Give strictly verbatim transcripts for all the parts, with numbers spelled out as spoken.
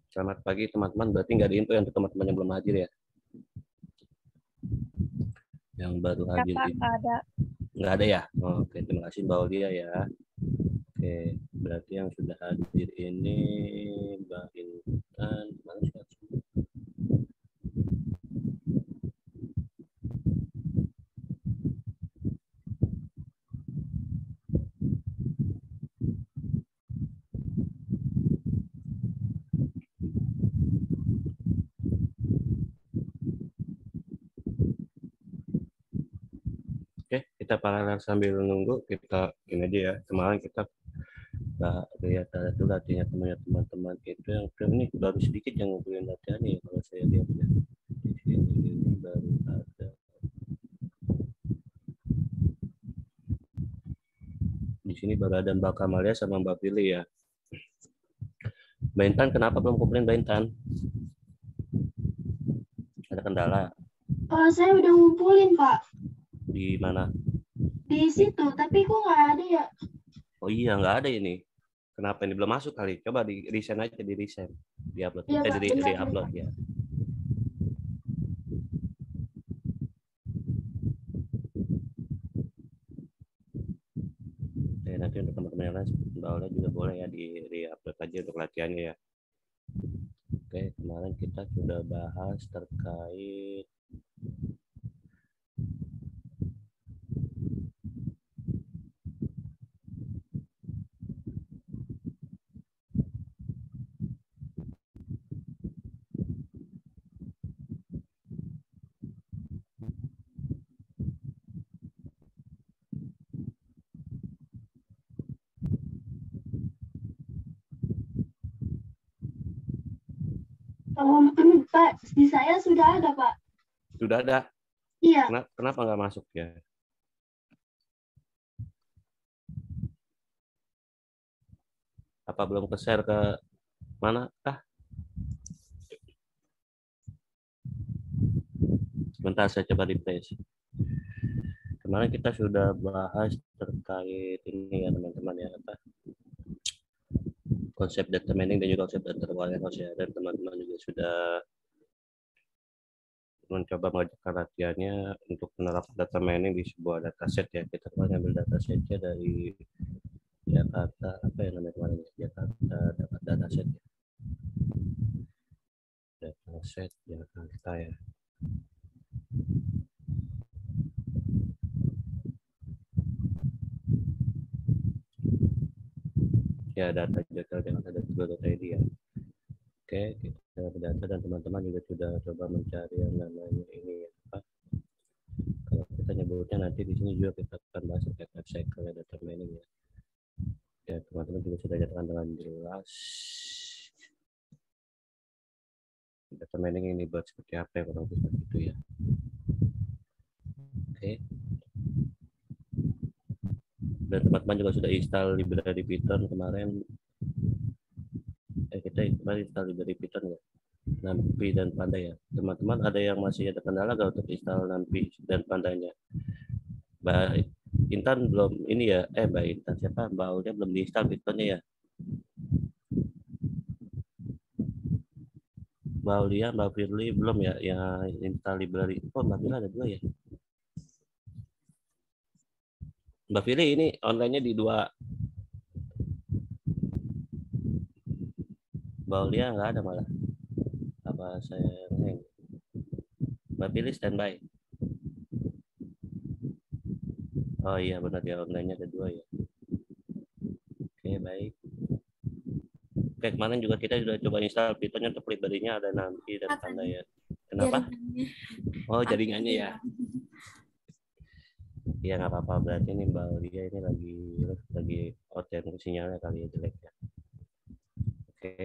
Selamat pagi teman-teman. Berarti nggak ada info yang untuk teman-teman yang belum hadir ya? Yang baru hadir Pak, itu nggak ada. nggak ada ya? Oh, oke, terima kasih Mbak Aulia ya. Oke, berarti yang sudah hadir ini Mbak Intan. Mana sih? Oke, kita paralel sambil nunggu, kita ini aja ya. Kemarin kita nggak lihat ada tuh latihannya teman-teman itu yang ini baru sedikit yang ngumpulin latihannya ya, kalau saya lihat ya. Di sini ini baru ada. Di sini baru ada Mbak Kamalia sama Mbak Pilih ya. Mbak Intan, kenapa belum kumpulin Mbak Intan? Ada kendala? Oh, saya udah ngumpulin, Pak. Di mana? Di situ, tapi kok nggak ada ya? Oh iya, nggak ada ini. Kenapa ini belum masuk kali? Coba di resend aja, di resend. Di upload. Iya, Eh, Pak. di, Bentar, di upload bentar. ya. Oke, nanti untuk teman-teman yang lain, Mbak Ola juga boleh ya di, di upload aja untuk latihannya ya. Oke, kemarin kita sudah bahas terkait Um, Pak, di saya sudah ada, Pak. sudah ada. Iya. Kenapa, kenapa nggak masuk ya? Apa belum ke-share ke mana? Ah, sebentar saya coba refresh. Kemarin kita sudah bahas terkait ini ya teman-teman ya, apa konsep data mining dan juga konsep data warehouse ya, dan teman-teman juga sudah mencoba mengajarkan latihannya untuk menerapkan data mining di sebuah dataset ya. Kita kemarin ambil datasetnya dari Jakarta, apa yang namanya kemarin ya? Jakarta dapat dataset ya. Dataset Jakarta ya. Ya, data Jakarta Jakarta data I D ya. Oke, kita berdata dan teman-teman juga sudah coba mencari yang namanya ini ya, apa? Kalau kita nyebutnya nanti di sini juga kita akan bahas terkait life cycle ya, data mining ya. Ya, teman-teman juga sudah nyatakan dengan jelas data mining ini buat seperti apa ya, kurang lebih seperti itu ya. Oke. Dan teman-teman juga sudah install library Python kemarin. Eh, kita kemarin install library Python ya. NumPy dan Panday ya. Teman-teman ada yang masih ada kendala nggak untuk install NumPy dan Pandanya? Mbak Intan belum ini ya, eh Mbak Intan siapa? Mbak Aulia belum diinstal Pythonnya ya? Mbak Aulia, Mbak Firly belum ya yang install library. Oh, Mbak Firly ada dua ya. Mbak Firly ini online-nya di dua. Mbak Aulia nggak ada malah. Apa saya hang? Mbak Firly standby. Oh iya benar ya, online-nya ada dua ya. Oke baik. Oke, kemarin juga kita sudah coba install Python untuk library-nya ada NumPy dan Panday ya. Kenapa? Oh jaringannya ya. Iya nggak apa-apa, berarti ini Mbak Aulia ini lagi lagi out ya, sinyalnya kali ya jelek ya. Oke.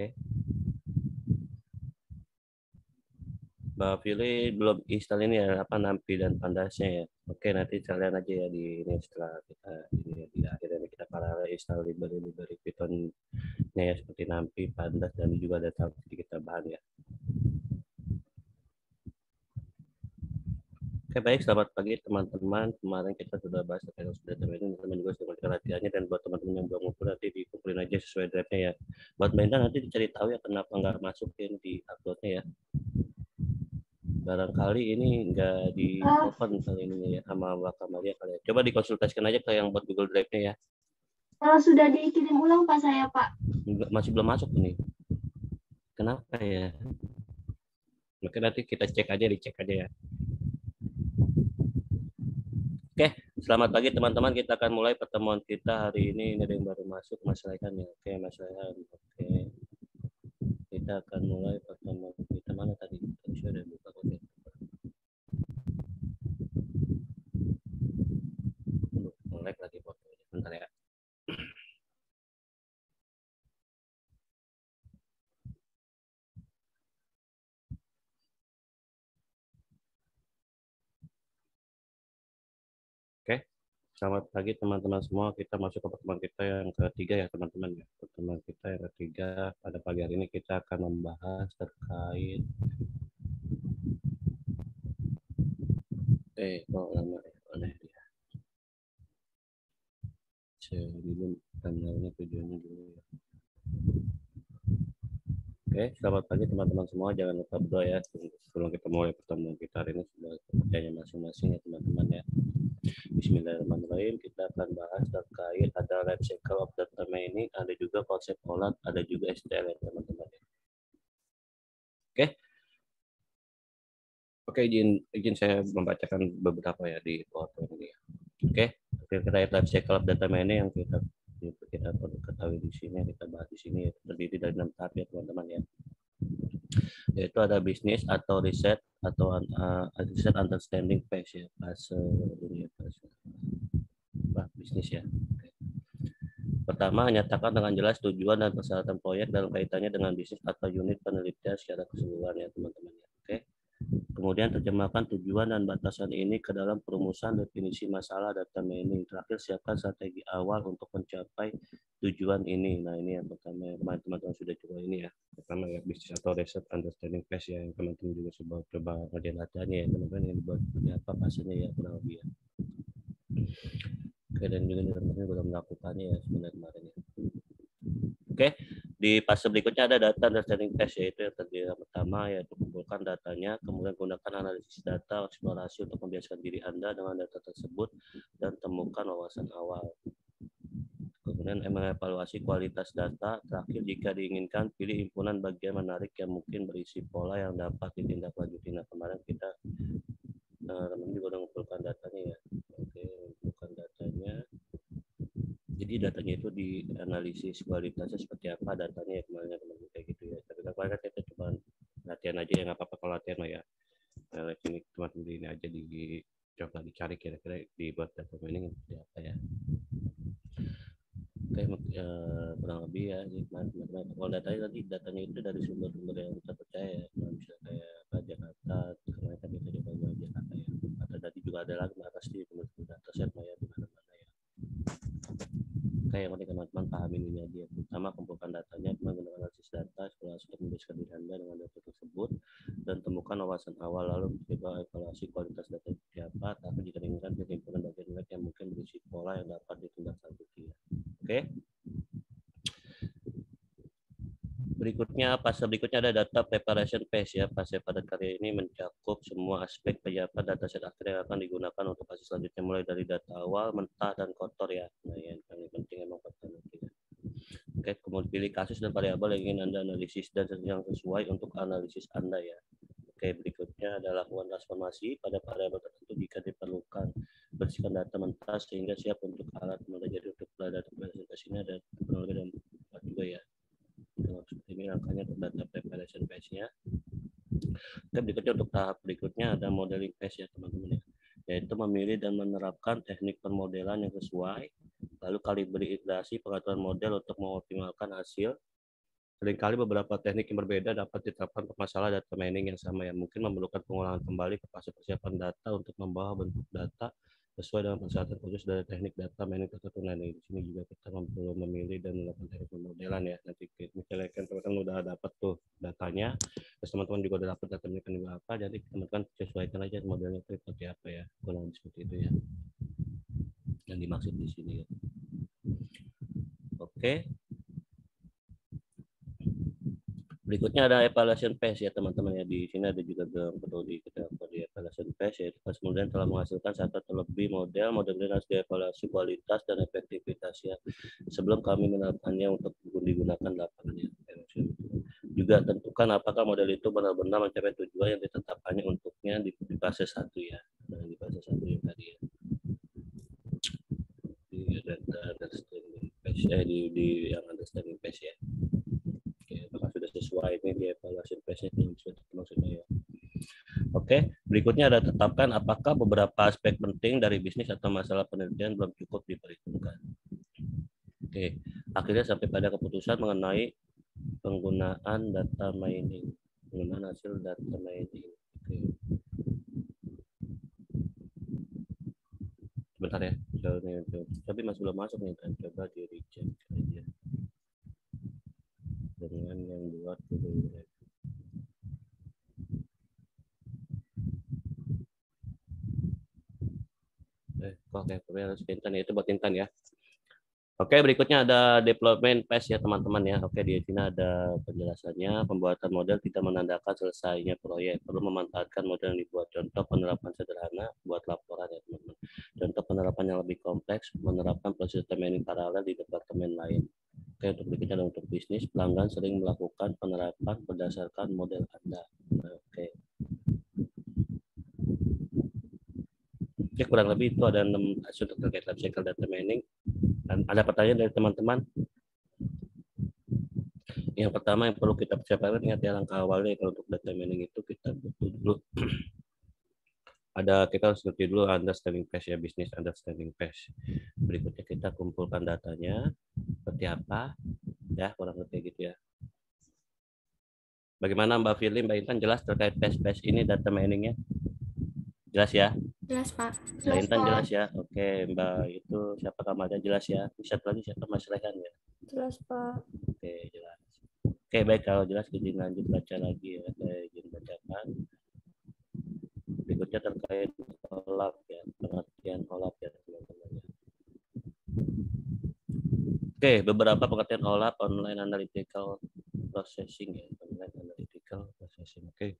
Mbak Fili belum install ini ya, apa NumPy dan Pandasnya ya. Oke, nanti kalian aja ya di ini setelah kita ini ya, di akhirnya kita paralel install library library Python ya seperti NumPy, Pandas dan juga data kita bahan ya. Oke, baik, selamat pagi teman-teman. Kemarin kita sudah bahas terkait data mining, teman-teman juga sudah melakukan latihannya, dan buat teman-teman yang belum ngumpul nanti dikumpulin aja sesuai drive-nya ya. Buat Menda nanti dicari tahu ya kenapa nggak masukin di upload-nya ya. Barangkali ini nggak di open kali ini ya sama Mbak Kamalia kali ya. Coba dikonsultasikan aja ke yang buat Google Drive-nya ya. Kalau sudah dikirim ulang Pak saya Pak. Masih belum masuk ini. Kenapa ya? Mungkin nanti kita cek aja, dicek aja ya. Oke, selamat pagi teman-teman. Kita akan mulai pertemuan kita hari ini. Ini ada yang baru masuk, Mas Raihan ya. Oke, Mas Raihan. Oke. Kita akan mulai pertemuan kita. Mana tadi? Tadi sudah buka kok. Melek lagi fotonya. Bentar ya. Oke. Selamat pagi teman-teman semua. Kita masuk ke pertemuan kita yang ketiga ya teman-teman ya. Pertemuan kita yang ketiga pada pagi hari ini kita akan membahas terkait eh kok lama ya oleh dia. Sebelum tandanya tujuannya dulu ya. Oke, selamat pagi teman-teman semua. Jangan lupa berdoa ya sebelum kita mulai pertemuan kita hari ini, sudah kerjanya masing-masing ya teman-teman ya. Bismillahirrahmanirrahim. Kita akan bahas terkait ada life cycle of data mining, ada juga konsep OLAP, ada juga S T L ya teman-teman. Oke. Oke, izin izin saya membacakan beberapa ya di PowerPoint ini. Oke, terkait life cycle of data mining yang kita kita perlu ketahui di sini, kita bahas di sini terdiri dari enam tahap ya teman-teman ya. Yaitu ada bisnis atau riset atau uh, riset understanding phase ya, fase ini ya, fase bah, bisnis ya. Oke. Pertama, nyatakan dengan jelas tujuan dan persyaratan proyek dalam kaitannya dengan bisnis atau unit penelitian secara keseluruhan ya teman-teman ya. Oke. Kemudian terjemahkan tujuan dan batasan ini ke dalam perumusan definisi masalah data mining. Terakhir, siapkan strategi awal untuk mencapai tujuan ini. Nah, ini yang pertama, teman-teman sudah coba ini ya. Pertama ya, bisnis atau research understanding phase ya, yang teman-teman juga coba coba ngerjain latihannya ya, teman-teman yang dibuat apa pastinya ya, kurang lebih ya. Oke, dan juga teman-teman sudah melakukannya ya sebenarnya kemarin ya. Oke, di fase berikutnya ada data understanding phase, yaitu yang terdiri yang pertama yaitu kumpulkan datanya, kemudian gunakan analisis data, eksplorasi untuk membiasakan diri Anda dengan data tersebut dan temukan wawasan awal. Kemudian mengevaluasi kualitas data. Terakhir, jika diinginkan, pilih himpunan bagian menarik yang mungkin berisi pola yang dapat ditindaklanjuti. Nah, kemarin kita teman-teman juga udah mengumpulkan datanya ya. Oke, mengumpulkan datanya. Jadi datanya itu dianalisis kualitasnya seperti apa datanya ya kemarin teman-teman kayak gitu ya. Tapi kemarin kita cuma latihan aja ya, nggak apa-apa kalau latihan lah ya. Nah, ini teman-teman ini aja di coba dicari kira-kira dibuat data mining seperti apa ya. Oke, ya, kurang lebih ya teman-teman. Kalau datanya tadi datanya itu dari sumber-sumber yang kita percaya ya. Nah, bisa kayak apa Jakarta, kemarin kan kita coba buat Jakarta ya. Atau tadi juga ada lagi pasti teman-teman data set ya di mana-mana ya. Oke, yang penting teman-teman pahami ini aja. Pertama, kumpulkan datanya menggunakan analisis data, eksplorasi untuk membiasakan diri Anda dengan data tersebut, dan temukan wawasan awal, lalu mencoba evaluasi kualitas data seperti apa, tapi jika diinginkan himpunan bagian yang mungkin berisi pola yang dapat ditindaklanjuti. Oke. Berikutnya, fase berikutnya ada data preparation phase ya. Fase pada karya ini mencakup semua aspek penyiapan dataset akhir yang akan digunakan untuk fase selanjutnya, mulai dari data awal, mentah, dan kotor ya. Nah, yang paling penting emang kotor nanti ya. Oke, kemudian pilih kasus dan variabel yang ingin Anda analisis dan yang sesuai untuk analisis Anda ya. Oke, berikutnya adalah lakukan transformasi pada variabel tertentu jika diperlukan. Bersihkan data mentah sehingga siap untuk alat mulai jadi untuk data presentasinya dan teknologi dan juga ya. Ini angkanya untuk data preparation phase-nya. Dan berikutnya untuk tahap berikutnya ada modeling phase ya teman-teman ya, yaitu memilih dan menerapkan teknik permodelan yang sesuai, lalu kalibrasi pengaturan model untuk mengoptimalkan hasil. Seringkali beberapa teknik yang berbeda dapat diterapkan untuk masalah data mining yang sama ya, mungkin memerlukan pengulangan kembali ke fase persiapan data untuk membawa bentuk data sesuai dengan persyaratan khusus dari teknik data mining tertentu. Nah, di sini juga kita perlu memilih dan melakukan teknik pemodelan ya. Nanti misalnya kan teman-teman udah dapat tuh datanya, terus teman-teman juga udah dapat data mining juga apa, jadi teman-teman sesuaikan aja modelnya itu seperti apa ya, kurang seperti itu ya yang dimaksud di sini ya. Oke. Berikutnya ada evaluation phase ya teman-teman ya. Di sini ada juga yang perlu diketahui di evaluation phase ya. Pas kemudian telah menghasilkan satu atau lebih model, model ini harus dievaluasi kualitas dan efektivitasnya sebelum kami menerapkannya untuk digunakan lapangan ya. Juga tentukan apakah model itu benar-benar mencapai tujuan yang ditetapkannya untuknya di, di fase satu ya. Nah, di fase satu yang tadi ya. Di data understanding phase eh, di, di yang understanding phase ya. Apakah sudah sesuai ini di evaluasi phase maksudnya ya. Oke, berikutnya ada tetapkan apakah beberapa aspek penting dari bisnis atau masalah penelitian belum cukup diperhitungkan. Oke, akhirnya sampai pada keputusan mengenai penggunaan data mining, penggunaan hasil data mining. Oke. Sebentar ya, tapi masih belum masuk nih kan, coba di reject aja dengan yang buat dulu. Eh, oke, tapi harus Intan ya, itu buat Intan ya. Oke, berikutnya ada development phase ya teman-teman ya. Oke, di sini ada penjelasannya. Pembuatan model tidak menandakan selesainya proyek. Perlu memanfaatkan model yang dibuat. Contoh penerapan sederhana buat laporan ya teman-teman. Contoh penerapan yang lebih kompleks, menerapkan proses mining paralel di departemen lain. Oke, untuk berikutnya ada untuk bisnis, pelanggan sering melakukan penerapan berdasarkan model Anda. Oke. Oke, kurang lebih itu ada enam aspek terkait life cycle data mining. Dan ada pertanyaan dari teman-teman? Yang pertama yang perlu kita persiapkan, ingat ya langkah awalnya kalau untuk data mining itu kita butuh dulu ada kita harus ngerti dulu understanding phase ya, bisnis understanding phase. Berikutnya kita kumpulkan datanya seperti apa ya, kurang lebih gitu ya. Bagaimana Mbak Firly, Mbak Intan, jelas terkait phase-phase ini data miningnya? Jelas ya? Jelas Pak. Mbak Intan jelas ya? Oke, Mbak itu siapa namanya jelas ya? Bisa lagi siapa Mas Rehan ya? Jelas Pak. Oke, jelas. Oke, baik, kalau jelas izin lanjut baca lagi ya. Saya izin bacakan. Berikutnya terkait olap ya, pengertian olap ya teman-teman. Oke, beberapa pengertian olap, online analytical processing ya, online analytical processing. Oke.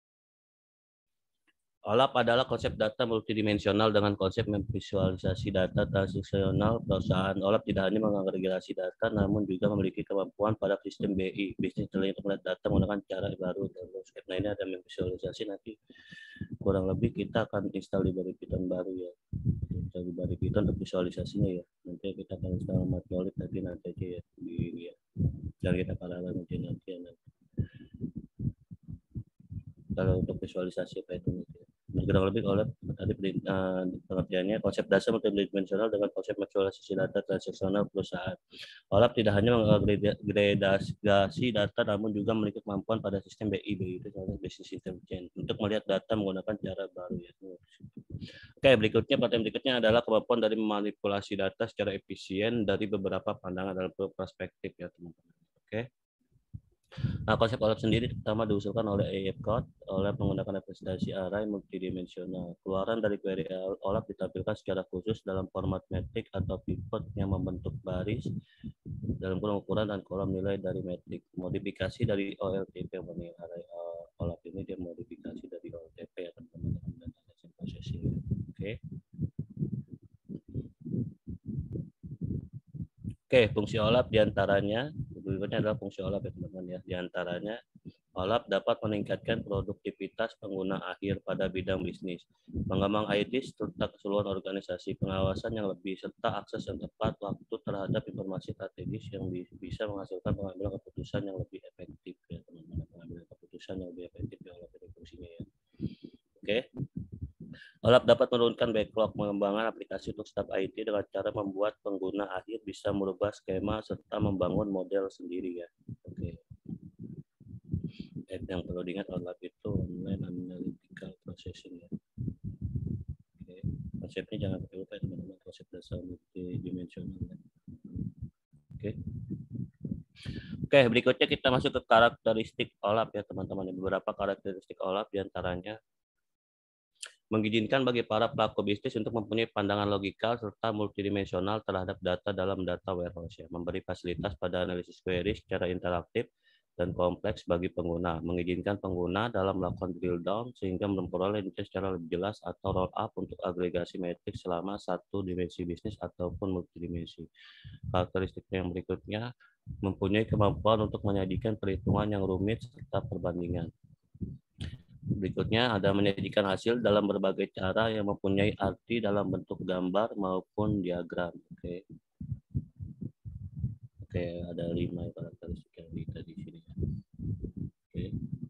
OLAP adalah konsep data multidimensional dengan konsep memvisualisasi data transaksional. Perusahaan OLAP tidak hanya mengagregasi data, namun juga memiliki kemampuan pada sistem B I, Business Intelligence melihat data menggunakan cara baru. Nah, ini ada memvisualisasi, nanti kurang lebih kita akan install di Python baru ya. Install di Python untuk visualisasinya ya. Nanti kita akan install Matplotlib tadi nanti aja ya. Di, ya. Dan kita paralel nanti nanti ya. Nanti. Kalau untuk visualisasi Python itu. Kurang lebih oleh tadi uh, pengertiannya konsep dasar multidimensional dengan konsep visualisasi data transaksional perusahaan. OLAP tidak hanya mengagregasi data namun juga memiliki kemampuan pada sistem B I, B I itu Business Intelligence untuk melihat data menggunakan cara baru ya. Oke, berikutnya pengertian berikutnya adalah kemampuan dari memanipulasi data secara efisien dari beberapa pandangan dalam perspektif ya teman-teman. Oke. Nah, konsep OLAP sendiri pertama diusulkan oleh A F Code oleh menggunakan representasi array multidimensional. Keluaran dari query OLAP ditampilkan secara khusus dalam format metrik atau pivot yang membentuk baris dalam ukuran dan kolom nilai dari metrik. Modifikasi dari O L T P mengenai array OLAP ini dia modifikasi dari O L T P ya teman-teman. Oke. Oke, fungsi OLAP diantaranya berikutnya adalah fungsi OLAP ya teman-teman ya. Di antaranya OLAP dapat meningkatkan produktivitas pengguna akhir pada bidang bisnis, mengembang I D serta keseluruhan organisasi, pengawasan yang lebih serta akses yang tepat waktu terhadap informasi strategis yang bisa menghasilkan pengambilan keputusan yang lebih efektif ya teman-teman. Pengambilan keputusan yang lebih efektif ya OLAP ini fungsinya ya. Oke. OLAP dapat menurunkan backlog pengembangan aplikasi untuk staf I T dengan cara membuat pengguna akhir bisa merubah skema serta membangun model sendiri ya. Oke. Yang perlu diingat OLAP itu online analytical processing ya. Oke. Konsepnya jangan pakai lupa ya teman-teman, konsep dasar multidimensional. Ya. Oke. Oke, berikutnya kita masuk ke karakteristik OLAP ya teman-teman. Beberapa karakteristik OLAP diantaranya mengizinkan bagi para pelaku bisnis untuk mempunyai pandangan logikal serta multidimensional terhadap data dalam data warehouse ya, memberi fasilitas pada analisis query secara interaktif dan kompleks bagi pengguna, mengizinkan pengguna dalam melakukan drill down sehingga memperoleh data secara lebih jelas atau roll up untuk agregasi metrik selama satu dimensi bisnis ataupun multidimensi. Karakteristik yang berikutnya mempunyai kemampuan untuk menyajikan perhitungan yang rumit serta perbandingan. Berikutnya ada menyajikan hasil dalam berbagai cara yang mempunyai arti dalam bentuk gambar maupun diagram. Oke, oke ada lima karakteristik yang kita di sini. Oke,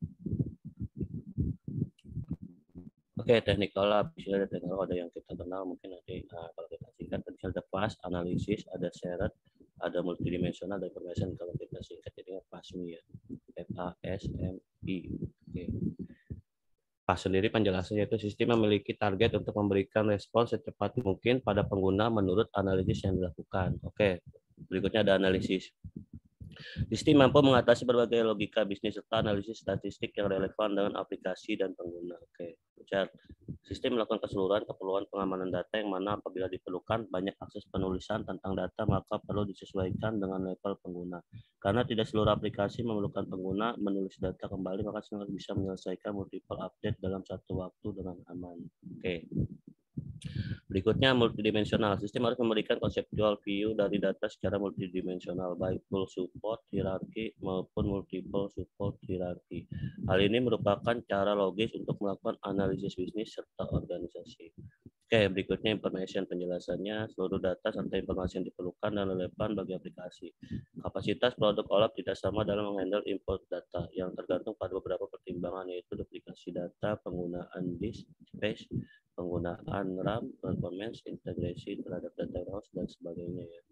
oke teknik OLAP ada teknik ada yang kita kenal mungkin nanti nah, kalau kita singkat tadi ada fast analisis, ada shared, ada multidimensional dan information kalau kita singkat jadi FASMI ya, F A S M I. Oke. Pas sendiri penjelasannya itu sistem memiliki target untuk memberikan respons secepat mungkin pada pengguna menurut analisis yang dilakukan. Oke, berikutnya ada analisis. Sistem mampu mengatasi berbagai logika bisnis serta analisis statistik yang relevan dengan aplikasi dan pengguna. Oke, sistem melakukan keseluruhan keperluan pengamanan data yang mana apabila diperlukan banyak akses penulisan tentang data maka perlu disesuaikan dengan level pengguna. Karena tidak seluruh aplikasi memerlukan pengguna menulis data kembali maka semua bisa menyelesaikan multiple update dalam satu waktu dengan aman. Oke. Berikutnya multidimensional. Sistem harus memberikan conceptual view dari data secara multidimensional, baik full support, hierarki, maupun multiple support hierarki. Hal ini merupakan cara logis untuk melakukan analisis bisnis serta organisasi. Oke, berikutnya information penjelasannya, seluruh data serta informasi yang diperlukan dan relevan bagi aplikasi. Kapasitas produk OLAP tidak sama dalam menghandle import data, yang tergantung pada beberapa pertimbangan yaitu duplikasi data, penggunaan disk space, penggunaan RAM, performance, integrasi terhadap data warehouse, dan sebagainya ya.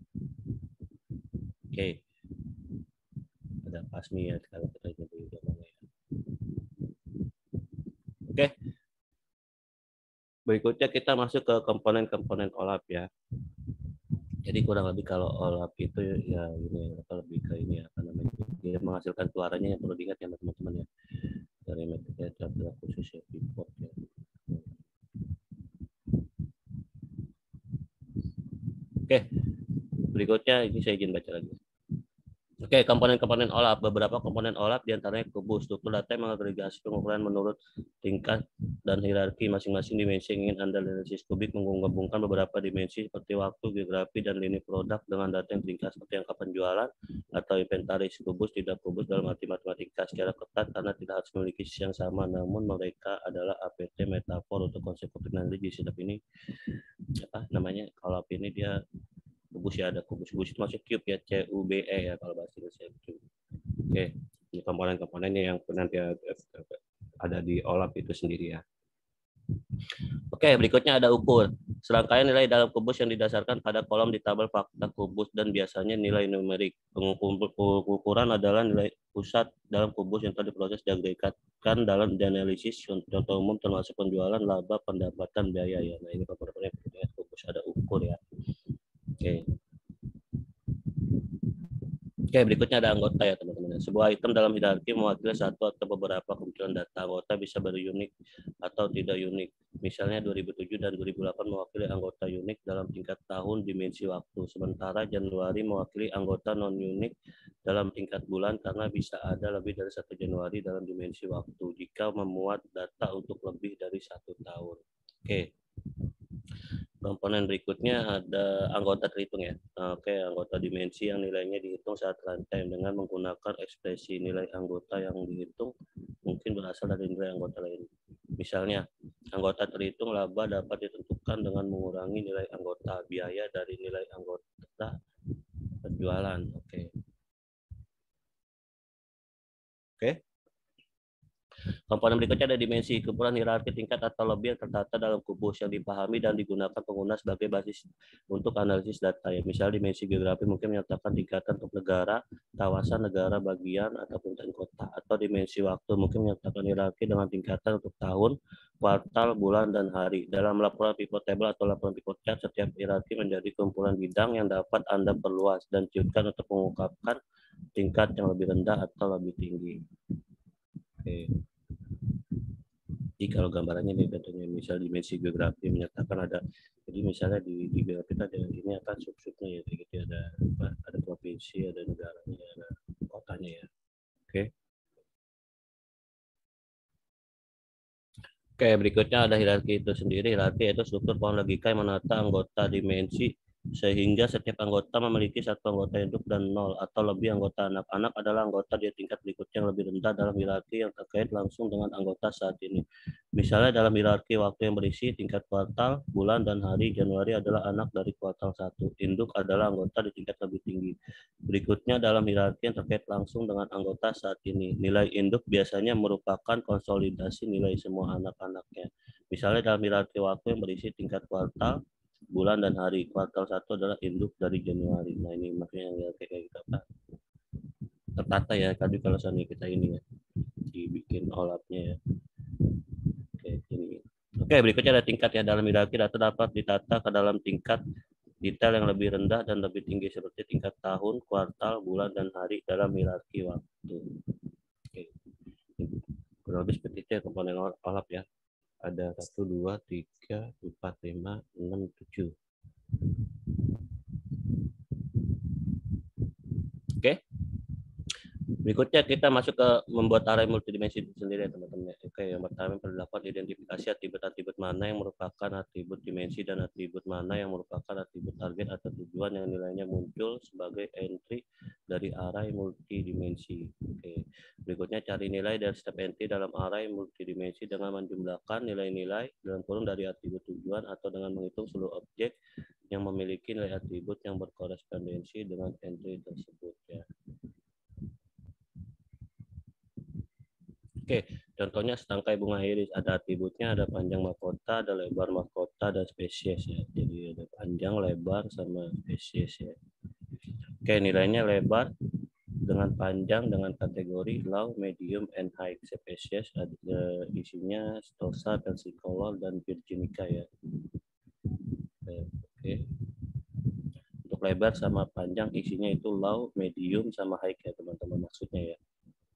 Oke. Ada FASMI ya, kalau kita jadi gambarnya ya. Oke. Berikutnya kita masuk ke komponen-komponen OLAP ya. Jadi kurang lebih kalau OLAP itu ya ini apa lebih ke ini apa namanya dia menghasilkan keluarannya yang perlu diingat ya teman-teman ya. Dari metode data khusus ya import ya. Oke, berikutnya ini saya izin baca lagi. Oke, komponen-komponen OLAP. Beberapa komponen OLAP diantaranya kubus, struktur data yang mengagregasi pengukuran menurut tingkat dan hierarki masing-masing dimensi yang ingin Anda analisis. Kubik menggabungkan beberapa dimensi seperti waktu, geografi, dan lini produk dengan data yang ringkas seperti angka penjualan atau inventaris. Kubus tidak kubus dalam arti matematika secara ketat karena tidak harus memiliki sisi yang sama, namun mereka adalah A P T metafor untuk konsep kubik. Nanti di sini ini apa namanya OLAP ini dia kubus ya, ada kubus kubus itu masuk cube ya, C U B E ya kalau bahasa Indonesia. Oke, ini komponen-komponennya yang nanti ada di OLAP itu sendiri ya. Oke, berikutnya ada ukur. Serangkaian nilai dalam kubus yang didasarkan pada kolom di tabel fakta kubus dan biasanya nilai numerik. Pengukuran adalah nilai pusat dalam kubus yang telah diproses diagregatkan dalam dianalisis contoh umum termasuk penjualan, laba, pendapatan, biaya ya. Nah ini komponen kubus ada ukur ya. Oke. Oke, berikutnya ada anggota ya teman-teman. Sebuah item dalam hierarki mewakili satu atau beberapa kemunculan data. Anggota bisa berunik atau tidak unik. Misalnya dua ribu tujuh dan dua ribu delapan mewakili anggota unik dalam tingkat tahun dimensi waktu. Sementara Januari mewakili anggota non-unik dalam tingkat bulan karena bisa ada lebih dari satu Januari dalam dimensi waktu jika memuat data untuk lebih dari satu tahun. Oke. Komponen berikutnya ada anggota terhitung ya. Oke, anggota dimensi yang nilainya dihitung saat runtime dengan menggunakan ekspresi nilai anggota yang dihitung mungkin berasal dari nilai anggota lain. Misalnya, anggota terhitung laba dapat ditentukan dengan mengurangi nilai anggota biaya dari nilai anggota penjualan. Oke. Oke. Komponen berikutnya ada dimensi, kumpulan hierarki tingkat atau lebih yang tertata dalam kubus yang dipahami dan digunakan pengguna sebagai basis untuk analisis data. Ya, misalnya dimensi geografi mungkin menyatakan tingkatan untuk negara, kawasan, negara, bagian, ataupun kota. Atau dimensi waktu mungkin menyatakan hierarki dengan tingkatan untuk tahun, kuartal, bulan, dan hari. Dalam laporan pivot table atau laporan pivot chart, setiap hierarki menjadi kumpulan bidang yang dapat Anda perluas dan ciutkan untuk mengungkapkan tingkat yang lebih rendah atau lebih tinggi. Oke. Jadi kalau gambarannya ini contohnya misal dimensi geografi menyatakan ada, jadi misalnya di, di geografi ada ini apa sub-subnya ya, gitu ada apa, ada provinsi, ada negaranya, ada kotanya ya. Oke. Oke, berikutnya ada hierarki itu sendiri. Hierarki itu struktur pohon logika yang menata anggota dimensi sehingga setiap anggota memiliki satu anggota induk dan nol atau lebih anggota. Anak-anak adalah anggota di tingkat berikutnya yang lebih rendah dalam hierarki yang terkait langsung dengan anggota saat ini. Misalnya dalam hierarki waktu yang berisi tingkat kuartal, bulan, dan hari, Januari adalah anak dari kuartal satu. Induk adalah anggota di tingkat lebih tinggi. Berikutnya dalam hierarki yang terkait langsung dengan anggota saat ini. Nilai induk biasanya merupakan konsolidasi nilai semua anak-anaknya. Misalnya dalam hierarki waktu yang berisi tingkat kuartal, bulan, dan hari. Kuartal satu adalah induk dari Januari. Nah ini maksudnya yang kayak gitu apa? Tertata ya, tadi kalau seandainya kita ini ya dibikin olapnya ya. Oke, ini. Oke, berikutnya ada tingkat ya. Dalam hierarki data dapat ditata ke dalam tingkat detail yang lebih rendah dan lebih tinggi seperti tingkat tahun, kuartal, bulan, dan hari dalam hierarki waktu. Oke. Kurang lebih seperti itu ya komponen olap ya. Ada satu, dua, tiga, empat, lima, enam, tujuh. Oke. Berikutnya kita masuk ke membuat array multidimensi itu sendiri ya teman-teman. Oke, yang pertama perlu dilakukan identifikasi atribut-atribut mana yang merupakan atribut dimensi dan atribut mana yang merupakan atribut target atau tujuan yang nilainya muncul sebagai entry dari array multidimensi. Oke. Berikutnya cari nilai dari setiap entry dalam array multidimensi dengan menjumlahkan nilai-nilai dalam kurung dari atribut tujuan atau dengan menghitung seluruh objek yang memiliki nilai atribut yang berkorespondensi dengan entry tersebut ya. Oke, contohnya setangkai bunga iris ada atributnya, ada panjang mahkota, ada lebar mahkota, dan spesies ya. Jadi ada panjang, lebar, sama spesies ya. Oke, nilainya lebar dengan panjang dengan kategori low, medium, and high. Spesies ada isinya Stosa, Versicolor, dan Virginica ya. Oke. Untuk lebar sama panjang isinya itu low, medium, sama high ya teman-teman maksudnya ya.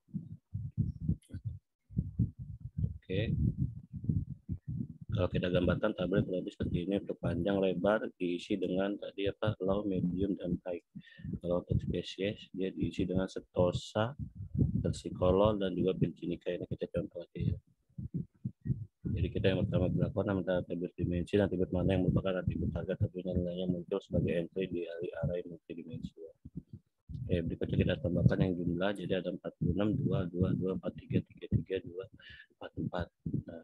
Oke. Kalau kita gambarkan tabel kurang lebih seperti ini untuk panjang lebar diisi dengan tadi apa low, medium, dan high. Kalau untuk spesies dia diisi dengan Stosa, Versicolor, dan juga Virginica. Ini kita contoh aja ya. Jadi kita yang pertama dilakukan adalah atribut dimensi dan atribut mana yang merupakan atribut target atau nilainya muncul sebagai entry di array multidimensi. Oke, berikutnya kita tambahkan yang jumlah, jadi ada empat puluh enam, dua, dua, dua, empat, tiga, tiga, tiga, dua, empat, empat. Nah,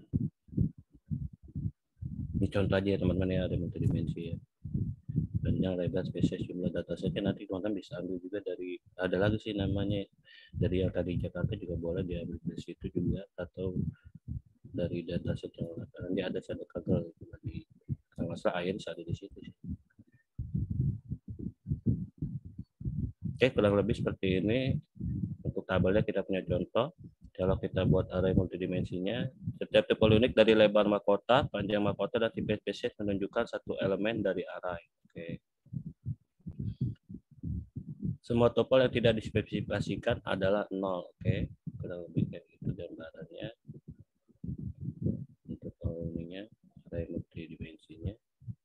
ini contoh aja ya teman-teman ya, ada multidimensi ya. Dan yang lebar spesies jumlah datasetnya nanti teman-teman bisa ambil juga dari, ada lagi sih namanya, dari yang tadi Jakarta juga boleh diambil dari situ juga, atau dari dataset yang nanti ada satu kagel di kawasan air ada di situ sih. Oke, kurang lebih seperti ini. Untuk tabelnya kita punya contoh. Kalau kita buat array multidimensinya, setiap tupel unik dari lebar mahkota, panjang mahkota, dan tipe spesies menunjukkan satu elemen dari array. Oke. Semua tupel yang tidak dispesifikasikan adalah nol. Oke, kurang lebih kayak gitu gambarannya. Untuk ininya, array multidimensinya.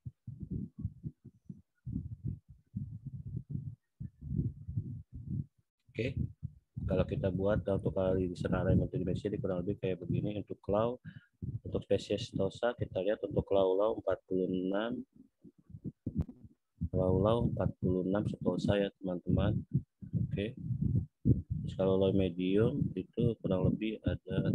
Oke, kalau kita buat untuk kali array multidimensi kurang lebih kayak begini. Untuk claw, untuk spesies Stosa kita lihat untuk claw-claw empat puluh enam, claw-claw empat puluh enam Stosa ya teman-teman. Oke, terus kalau low medium itu kurang lebih ada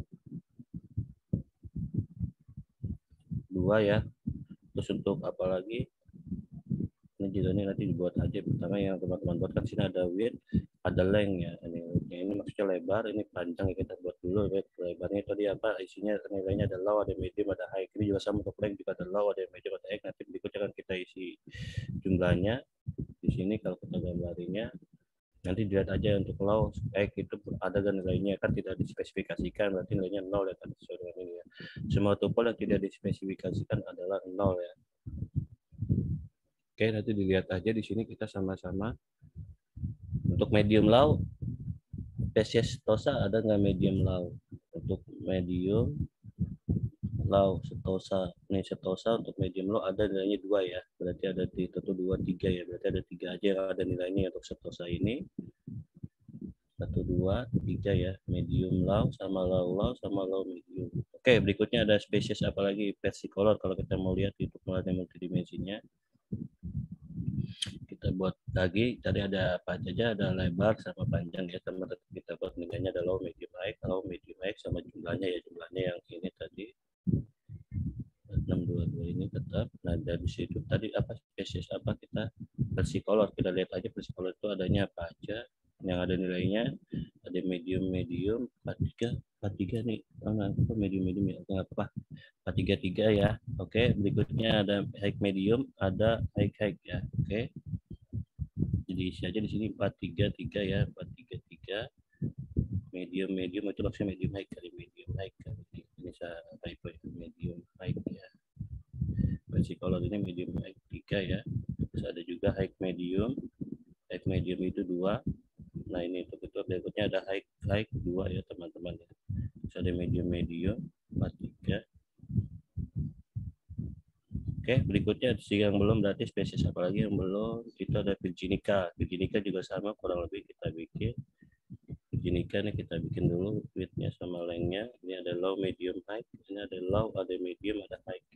dua ya. Terus untuk apa lagi? Ini juga ini nanti dibuat aja. Pertama yang teman-teman buat kan sini ada width, ada length ya. Ini, ini maksudnya lebar, ini panjang ya, kita buat dulu ya, lebarnya tadi apa isinya nilainya ada low, ada medium, ada high. Ini juga sama untuk length juga ada low, ada medium, ada high. Nanti berikutnya kan kita isi jumlahnya di sini kalau kita gambarinnya. Nanti dilihat aja untuk low, high itu ada kan nilainya kan tidak dispesifikasikan, berarti nilainya nol ya kan sesuai dengan ini ya. Semua tupel yang tidak dispesifikasikan adalah nol ya. Oke, nanti dilihat aja di sini kita sama-sama. Untuk medium low, spesies setosa ada nggak medium low? Untuk medium low setosa, nih setosa untuk medium low ada nilainya dua ya. Berarti ada di satu, dua, tiga ya. Berarti ada tiga aja yang ada nilainya untuk setosa ini. Satu, dua, tiga ya. Medium low sama low low sama low medium. Oke, berikutnya ada spesies apalagi versicolor kalau kita mau lihat itu mulai multidimensinya. Kita buat lagi, tadi ada apa aja, ada lebar sama panjang ya, teman teman kita buat nilainya ada low, medium, high, low, medium, high sama jumlahnya ya, jumlahnya yang ini tadi enam dua dua ini tetap. Nah dari situ tadi apa spesies apa kita versicolor, kita lihat aja versicolor itu adanya apa aja yang ada nilainya, ada medium medium empat tiga empat tiga nih, oh, apa medium medium ya nggak apa-apa empat tiga tiga ya. Oke, berikutnya ada high medium, ada high high ya. Oke, jadi isi aja di sini empat tiga tiga ya, empat tiga tiga. Medium medium itu maksudnya medium high kali medium high kali ini saya typo ya, medium high ya. Versi color ini medium high tiga ya. Terus ada juga high medium. High medium itu dua. Nah, ini untuk itu berikutnya ada high high dua ya, teman-teman ya. Terus ada medium medium empat tiga. Oke, berikutnya sih yang belum berarti spesies apalagi yang belum, itu ada Virginica. Virginica juga sama kurang lebih kita bikin. Virginica nih kita bikin dulu width-nya sama length-nya. Ini ada low, medium, high. Ini ada low, ada medium, ada high.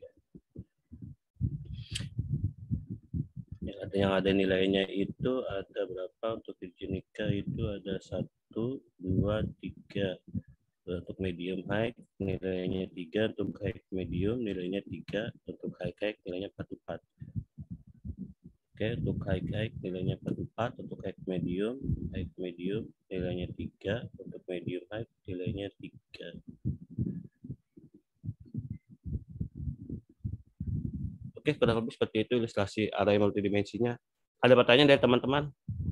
Yang ada yang ada nilainya itu ada berapa untuk Virginica itu ada satu, dua, tiga. Untuk medium high nilainya tiga, untuk high medium nilainya tiga, untuk high high nilainya empat puluh empat. Oke, untuk high high nilainya empat puluh empat, untuk high medium, high medium nilainya tiga, untuk medium high nilainya tiga. Oke, kurang lebih seperti itu ilustrasi array multidimensinya. Ada pertanyaan dari teman-teman?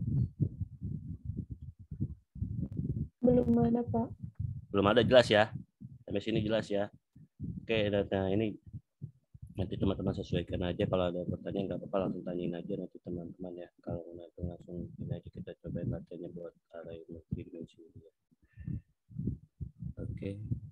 Belum ada, Pak. Belum ada, jelas ya? Sampai sini jelas ya? Oke, nah ini nanti teman-teman sesuaikan aja, kalau ada pertanyaan nggak apa-apa langsung tanyain aja nanti teman-teman ya. Kalau nanti langsung ini aja kita cobain latihannya buat array multidimensi ya. Oke.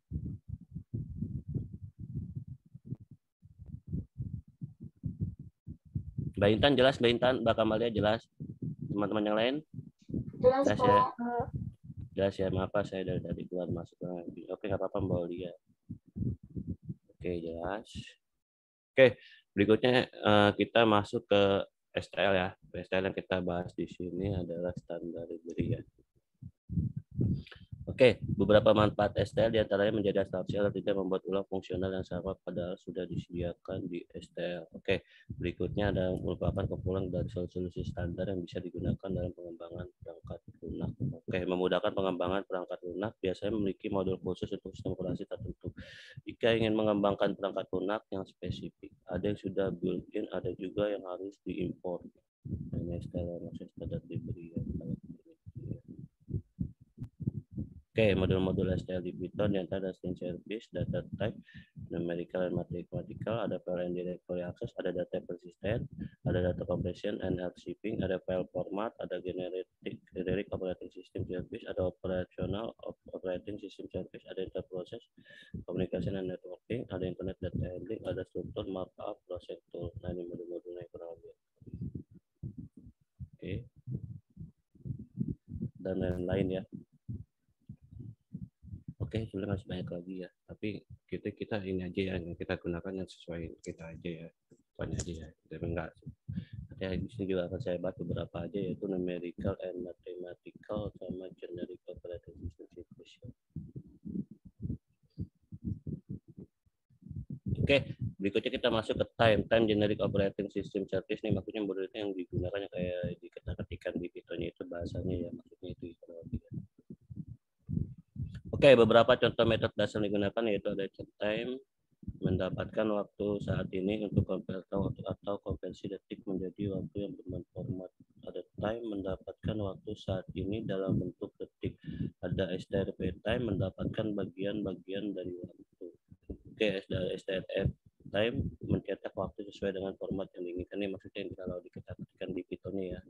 Mbak Intan jelas, Mbak Intan, Mbak Kamalia jelas, teman-teman yang lain Jelas, jelas Pak. ya? Jelas ya, maaf saya dari tadi keluar masuk lagi. Oke, nggak apa-apa Mbak Olia. Oke, jelas. Oke, berikutnya uh, kita masuk ke S T L ya. S T L yang kita bahas di sini adalah standar library ya. Oke, beberapa manfaat S T L diantaranya menjadi abstraksi atau tidak membuat ulang fungsional yang sama padahal sudah disediakan di S T L. Oke, berikutnya ada merupakan kumpulan dari solusi standar yang bisa digunakan dalam pengembangan perangkat lunak. Oke, memudahkan pengembangan perangkat lunak biasanya memiliki modul khusus untuk sistem operasi tertentu. Jika ingin mengembangkan perangkat lunak yang spesifik, ada yang sudah built-in, ada juga yang harus diimpor. Ini S T L maksudnya standar library ya. Oke, okay, modul-modul S T L di Python yang ada string service, data type, numerical and mathematical, ada file and directory access, ada data persistent, ada data compression and health shipping, ada file format, ada generic, generic operating system service, ada operational operating system service, ada interprocess, communication and networking, ada internet data handling, ada struktur, markup, process tool. Nah, ini modul-modulnya kurang lebih. Oke. Okay. Dan lain-lain ya. Oke, sebenarnya masih banyak lagi ya. Tapi kita kita ini aja ya, yang kita gunakan yang sesuai kita aja ya. Banyak aja ya. Tapi enggak. Nanti di sini juga akan saya bahas beberapa aja, yaitu numerical and mathematical sama generic operating system service. Oke, berikutnya kita masuk ke time. Time generic operating system service nih, maksudnya modul yang digunakan yang kayak diketik-ketikan di Python itu bahasanya ya, maksudnya itu. Oke, Oke, beberapa contoh metode dasar yang digunakan yaitu ada check time, mendapatkan waktu saat ini untuk konversi waktu atau konversi detik menjadi waktu yang berformat. Ada time, mendapatkan waktu saat ini dalam bentuk detik. Ada S T R P time, mendapatkan bagian-bagian dari waktu. Oke, S T R P time mencetak waktu sesuai dengan format yang diinginkan. Ini maksudnya yang kalau kita ketikkan di Python ya.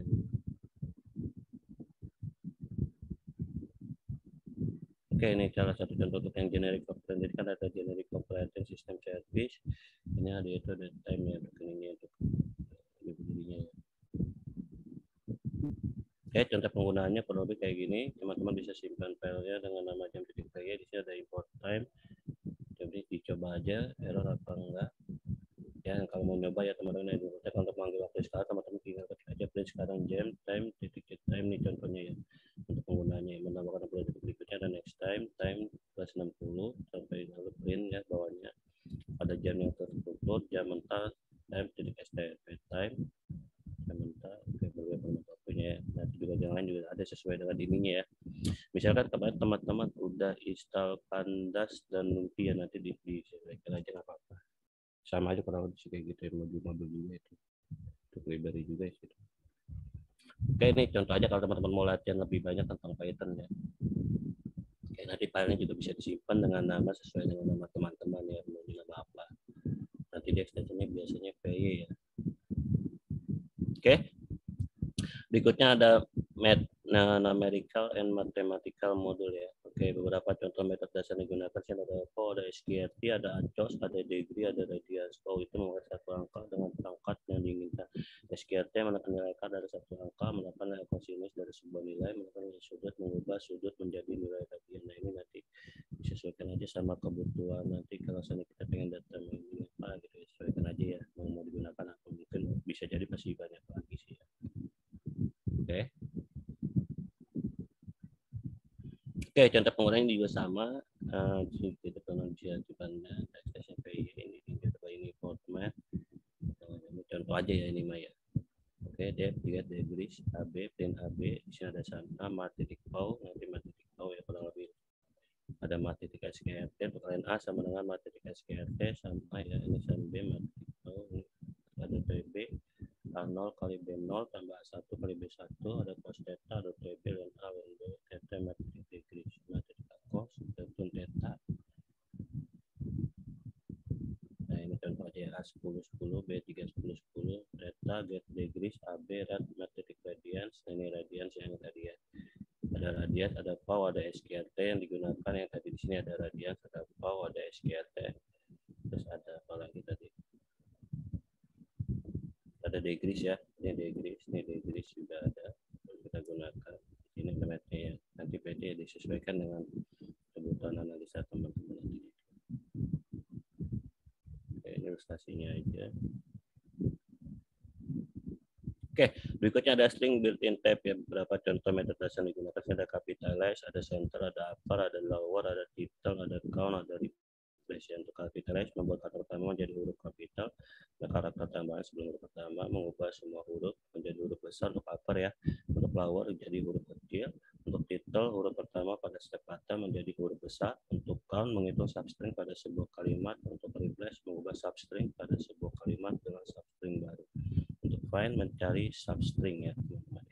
Oke, ini salah satu contoh untuk yang generic component. Jadi kan ada generic operating system service. Ini ada itu ada time ya, rekeningnya untuk berdirinya. Oke, contoh penggunaannya kurang lebih kayak gini. Teman-teman bisa simpan filenya dengan nama jam.py. Di sini ada import time. Jadi dicoba aja error apa enggak. Ya, kalau mau nyoba ya teman-teman ya. Untuk mengambil waktu sekarang, teman-teman tinggal ketik aja print sekarang jam time titik check time nih contohnya ya. Untuk penggunaannya menambahkan produk berikutnya ada next time time plus enam puluh sampai lalu print ya bawahnya ada jam yang tertutup jam mentah time titik S T R P time jam mentah oke berbeda waktunya ya. Nanti juga yang lain juga ada sesuai dengan ininya ya. Misalkan kemarin teman-teman udah install Pandas dan Numpy ya nanti di disesuaikan aja nggak apa-apa. Sama aja kalau di kayak gitu ya modul-modul juga itu untuk library juga sih. Oke, ini contoh aja kalau teman-teman mau latihan lebih banyak tentang Python ya. Oke, nanti filenya juga bisa disimpan dengan nama sesuai dengan nama teman-teman ya, mau nama apa. Nanti di extensionnya biasanya P Y ya. Oke. Berikutnya ada Math, numerical and mathematical module ya. Oke, beberapa contoh metode dasar yang digunakan sih ada P O, ada S Q R T, ada A C O S, ada degree, ada radians. P O itu menggunakan satu angka dengan perangkat yang diinginkan. S Q R T menekan nilai akar dari satu angka, menekan nilai kosinus dari sebuah nilai, menekan nilai sudut, mengubah sudut menjadi nilai radian. Nah ini nanti disesuaikan aja sama kebutuhan. Nanti kalau misalnya kita pengen data ini apa gitu, sesuaikan aja ya. Mau mau digunakan apa mungkin bisa jadi masih banyak lagi sih ya. Oke. Oke, contoh penggunaannya juga sama. Uh, kita pernah bisa coba S M P ini kita coba ini format. Uh, ini contoh aja ya ini Maya. Oke, dia lihat degrees A B print A B di sini ada sama mat titik P O nanti mat titik P O ya kurang lebih ada mat titik S K R T untuk kalian A sama dengan mat titik S K R T sama ya ini sama B mat titik P O ada T B A nol kali B nol tambah A satu kali B satu ada cos theta ada T B dan A dan B theta mat titik degrees mat titik cos dan theta. Nah ini contoh aja A sepuluh sepuluh B tiga sepuluh sepuluh theta get degrees A B rad mat titik radians. Nah, ini radians yang tadi ya. Ada radians, ada P O, ada S Q R T yang digunakan yang tadi di sini ada radians, ada P O, ada S Q R T. Terus ada apa lagi tadi? Ada degrees ya, ini degrees, ini degrees juga ada kita gunakan. Ini metode ya. Nanti P D disesuaikan dengan kebutuhan analisa teman-teman nanti. Oke, ini ilustrasinya aja. Oke, berikutnya ada string built-in type ya. Beberapa contoh metode dasar yang digunakan ada capitalize, ada center, ada upper, ada lower, ada title, ada count, ada replace. Untuk capitalize membuat kata pertama menjadi huruf kapital. Ada karakter tambahan sebelum huruf pertama, mengubah semua huruf menjadi huruf besar untuk upper ya. Untuk lower menjadi huruf kecil. Untuk title huruf pertama pada step kata menjadi huruf besar. Untuk count menghitung substring pada sebuah kalimat. Untuk replace mengubah substring pada sebuah kalimat dengan substring baru. Untuk find mencari substring ya teman-teman.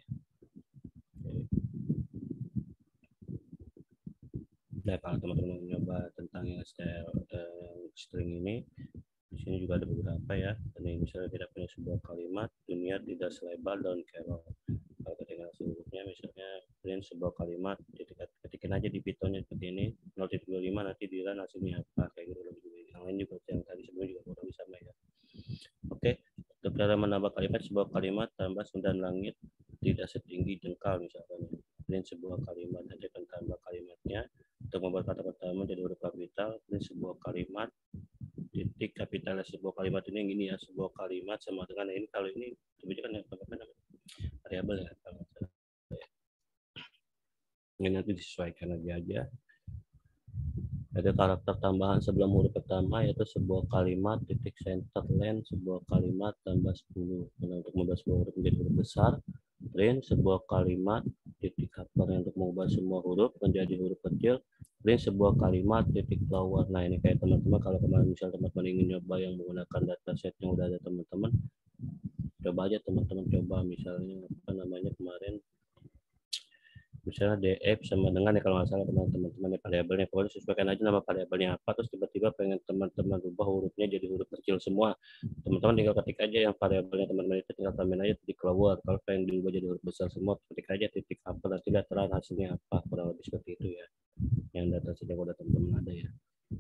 Nah kalau teman-teman mencoba tentang yang style uh, string ini, di sini juga ada beberapa ya. Ini misalnya kita punya sebuah kalimat, dunia tidak selebar daun kerol. Kalau ketika seluruhnya misalnya print sebuah kalimat, ketika ketikin aja di Pythonnya seperti ini, nol titik dua puluh lima nanti di run hasilnya apa kayak gitu. Yang lain juga yang tadi sebelumnya juga kurang lebih sama ya. Oke, untuk cara menambah kalimat sebuah kalimat tambah sembilan langit tidak setinggi jengkal misalkan. Print sebuah kalimat nanti akan tambah kalimatnya. Untuk membuat kata pertama jadi huruf kapital, print sebuah kalimat titik kapital sebuah kalimat ini yang gini ya, sebuah kalimat sama dengan ini kalau ini sebenarnya kan yang apa namanya variabel ya kalau ya. Ini nanti disesuaikan lagi aja. Ada karakter tambahan sebelum huruf pertama yaitu sebuah kalimat titik center len sebuah kalimat tambah sepuluh. Nah, untuk membuat sebuah huruf menjadi huruf besar, print sebuah kalimat titik upper untuk mengubah semua huruf menjadi huruf kecil, print sebuah kalimat titik keluar. Nah ini kayak teman-teman kalau kemarin misal teman-teman ingin nyoba yang menggunakan dataset yang udah ada teman-teman, coba aja teman-teman coba misalnya apa namanya kemarin misalnya df sama dengan ya kalau nggak salah teman-teman variabelnya, pokoknya sesuaikan aja nama variabelnya apa, terus tiba-tiba pengen teman-teman rubah hurufnya jadi huruf kecil semua, teman-teman tinggal ketik aja yang variabelnya teman-teman itu, tinggal tambahin aja titik keluar. Kalau pengen diubah jadi huruf besar semua, ketik aja titik apa, nanti lihat terang hasilnya apa, kurang lebih seperti itu ya yang data yang udah teman-teman ada ya.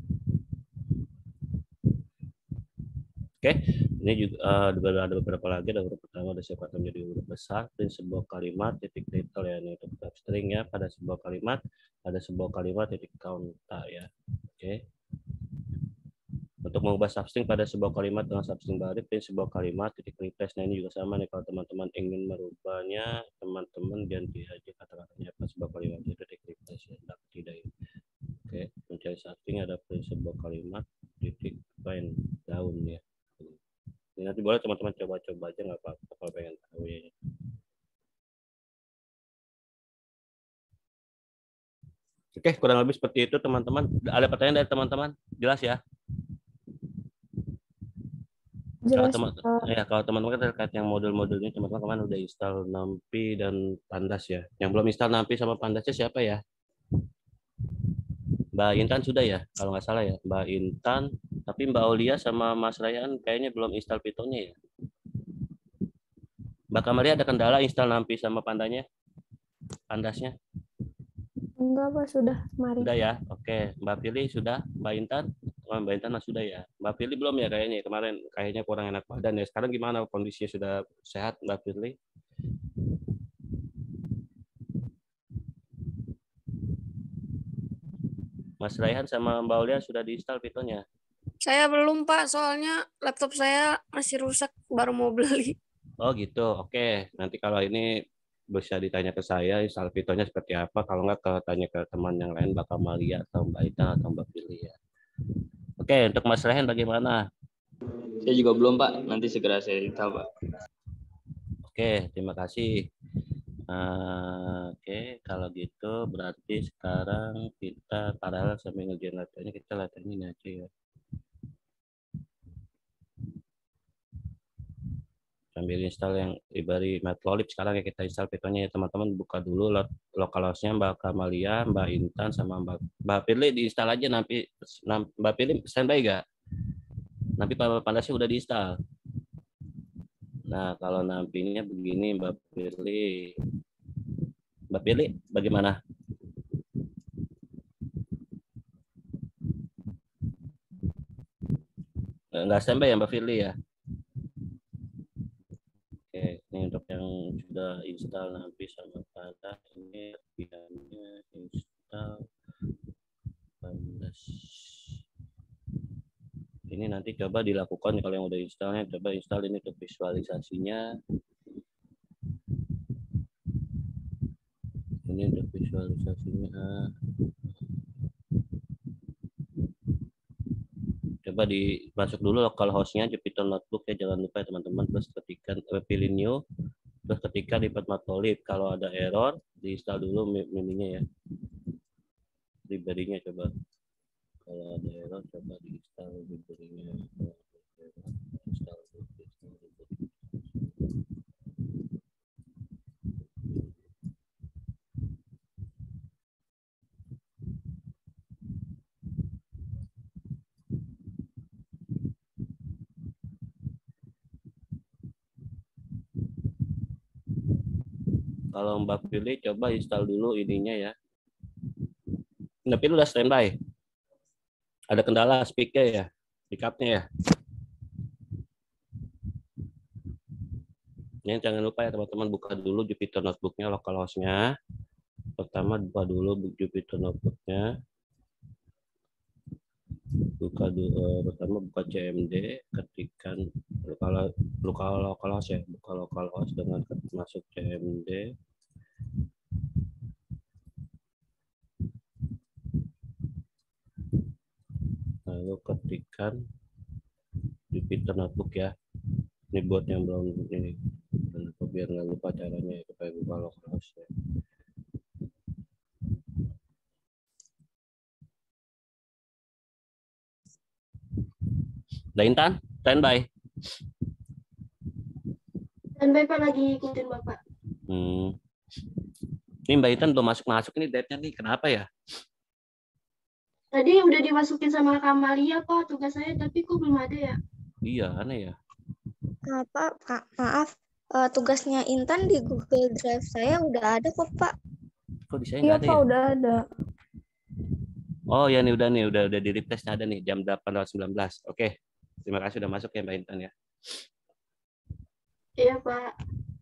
Oke, ini juga uh, ada beberapa lagi. Ada huruf pertama ada siapkan menjadi huruf besar, print sebuah kalimat titik title ya, ini untuk type string ya, pada sebuah kalimat ada sebuah kalimat titik counter ya. Oke. Untuk mengubah substring pada sebuah kalimat dengan substring baru, print sebuah kalimat titik replace. Nah ini juga sama nih, kalau teman-teman ingin merubahnya, teman-teman ganti aja kata-katanya apa sebuah kalimat titik replace ya, tidak ya. Oke, mencari substring ada print sebuah kalimat titik find down ya. Ini nanti boleh teman-teman coba-coba aja, nggak apa-apa kalau pengen tahu ya. Oke, kurang lebih seperti itu teman-teman. Ada pertanyaan dari teman-teman? Jelas ya? Kalau Jelas, teman, Pak. ya kalau teman-teman terkait yang modul-modulnya, teman-teman kemarin udah install NumPy dan Pandas ya. Yang belum install NumPy sama Pandasnya siapa ya? Mbak Intan sudah ya, kalau nggak salah ya, Mbak Intan. Tapi Mbak Aulia sama Mas Rayaan kayaknya belum install Python-nya ya. Mbak Kamaria ada kendala install NumPy sama Pandanya? Pandasnya? Enggak, Pak, sudah kemarin. Sudah ya, oke. Mbak Pilih sudah, Mbak Intan, oh, Mbak Intan sudah ya. Mbak Pilih belum ya kayaknya. Kemarin kayaknya kurang enak badan ya. Sekarang gimana kondisinya, sudah sehat Mbak Pilih? Mas Raihan sama Mbak Aulia sudah diinstal Python-nya? Saya belum, Pak, soalnya laptop saya masih rusak, baru mau beli. Oh gitu, oke. Nanti kalau ini bisa ditanya ke saya install Python-nya seperti apa. Kalau nggak, ke tanya ke teman yang lain, Mbak Kamalia atau Mbak Intan atau Mbak Pilih ya. Oke, untuk Mas Raihan bagaimana? Saya juga belum, Pak. Nanti segera saya install, Pak. Oke, terima kasih. Uh, Oke, okay. Kalau gitu berarti sekarang kita paralel sambil ngerjain latihannya, kita latihan ini aja ya. Sambil install yang library Matplotlib sekarang ya, kita install Python-nya ya teman-teman. Buka dulu localhost-nya Mbak Kamalia, Mbak Intan sama Mbak Mbak Pilih diinstal aja. Nanti Mbak Pilih standby gak? Nanti Pandasnya udah diinstal. Nah kalau nampinya begini Mbak Pilih. Mbak Pilih bagaimana? Nggak standby ya Mbak Pilih ya? Oke, ini untuk yang sudah install nanti sama Pandas, ini biasanya install Pandas. Ini nanti coba dilakukan kalau yang udah installnya, coba install ini untuk visualisasinya. Ini untuk visualisasinya. Coba dimasuk dulu localhost-nya Jupyter Notebook ya, jangan lupa ya teman-teman. Terus ketika pilih new, terus ketika di Matplotlib kalau ada error diinstal dulu mininya ya, library-nya. Coba kalau ada error coba diinstal library-nya. Install Kalau Mbak Pilih coba install dulu ininya ya. Mbak Pilih udah standby. Ada kendala speak-nya ya, pick-up-nya ya. Ini jangan lupa ya teman-teman, buka dulu Jupyter Notebook-nya, localhost-nya. Pertama buka dulu Jupyter Notebook-nya. Buka dulu, pertama buka C M D, ketikkan lokal lokal localhost ya, buka localhost dengan masuk C M D. Lalu ketikkan Jupyter Notebook ya. Ini buat yang belum ini, biar nggak lupa caranya supaya buka localhost ya. Udah Intan? Standby. Dan Bapak lagi ikutin Bapak. Hmm. Ini Mbak Intan belum masuk-masuk ini date-nya nih. Kenapa ya? Tadi udah dimasukin sama Kamalia Pak tugas saya, tapi kok belum ada ya? Iya, aneh ya. Nah, Pak, Kak, maaf. Eh, tugasnya Intan di Google Drive saya udah ada kok, Pak. Kok di saya Iya, nggak ada Pak, ya? udah ada. Oh ya nih udah nih udah udah di refresh ada nih jam delapan lewat sembilan belas. Oke. Terima kasih udah masuk ya Mbak Intan ya. Iya Pak.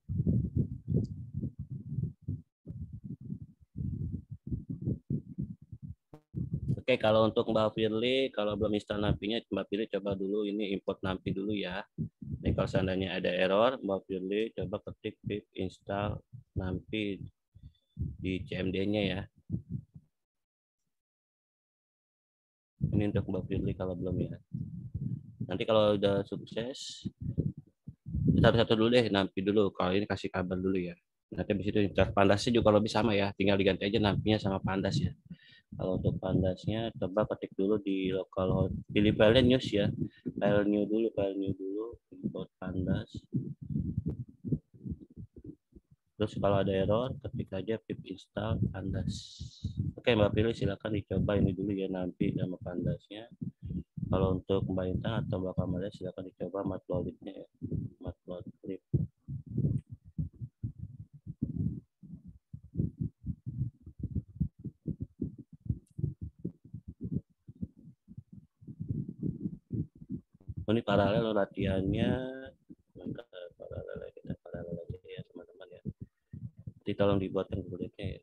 Oke, kalau untuk Mbak Firly, kalau belum install Nampi-nya, Mbak Firly coba dulu ini import Nampi dulu ya. Ini kalau seandainya ada error, Mbak Firly coba ketik pip install Nampi di C M D-nya ya. Ini untuk Mbak Firly kalau belum ya. Nanti kalau udah sukses, satu-satu dulu deh, Nampi dulu. Kalau ini kasih kabar dulu ya. Nanti habis itu install Pandasnya juga kalau lebih sama ya. Tinggal diganti aja Nampinya sama Pandas ya. Kalau untuk Pandasnya, coba ketik dulu di local, pilih file news ya. File new dulu, file new dulu, import Pandas. Terus kalau ada error, ketik aja pip install Pandas. Oke Mbak Pilih silakan dicoba ini dulu ya Nampi sama Pandasnya. Kalau untuk Mbak Intan atau Mbak Kamalia silakan dicoba Matplotlib-nya ya. Matplotlib. Oh, ini paralel latihannya. Paralel kita paralel aja ya teman-teman ya. Jadi tolong dibuatkan kuliahnya ya.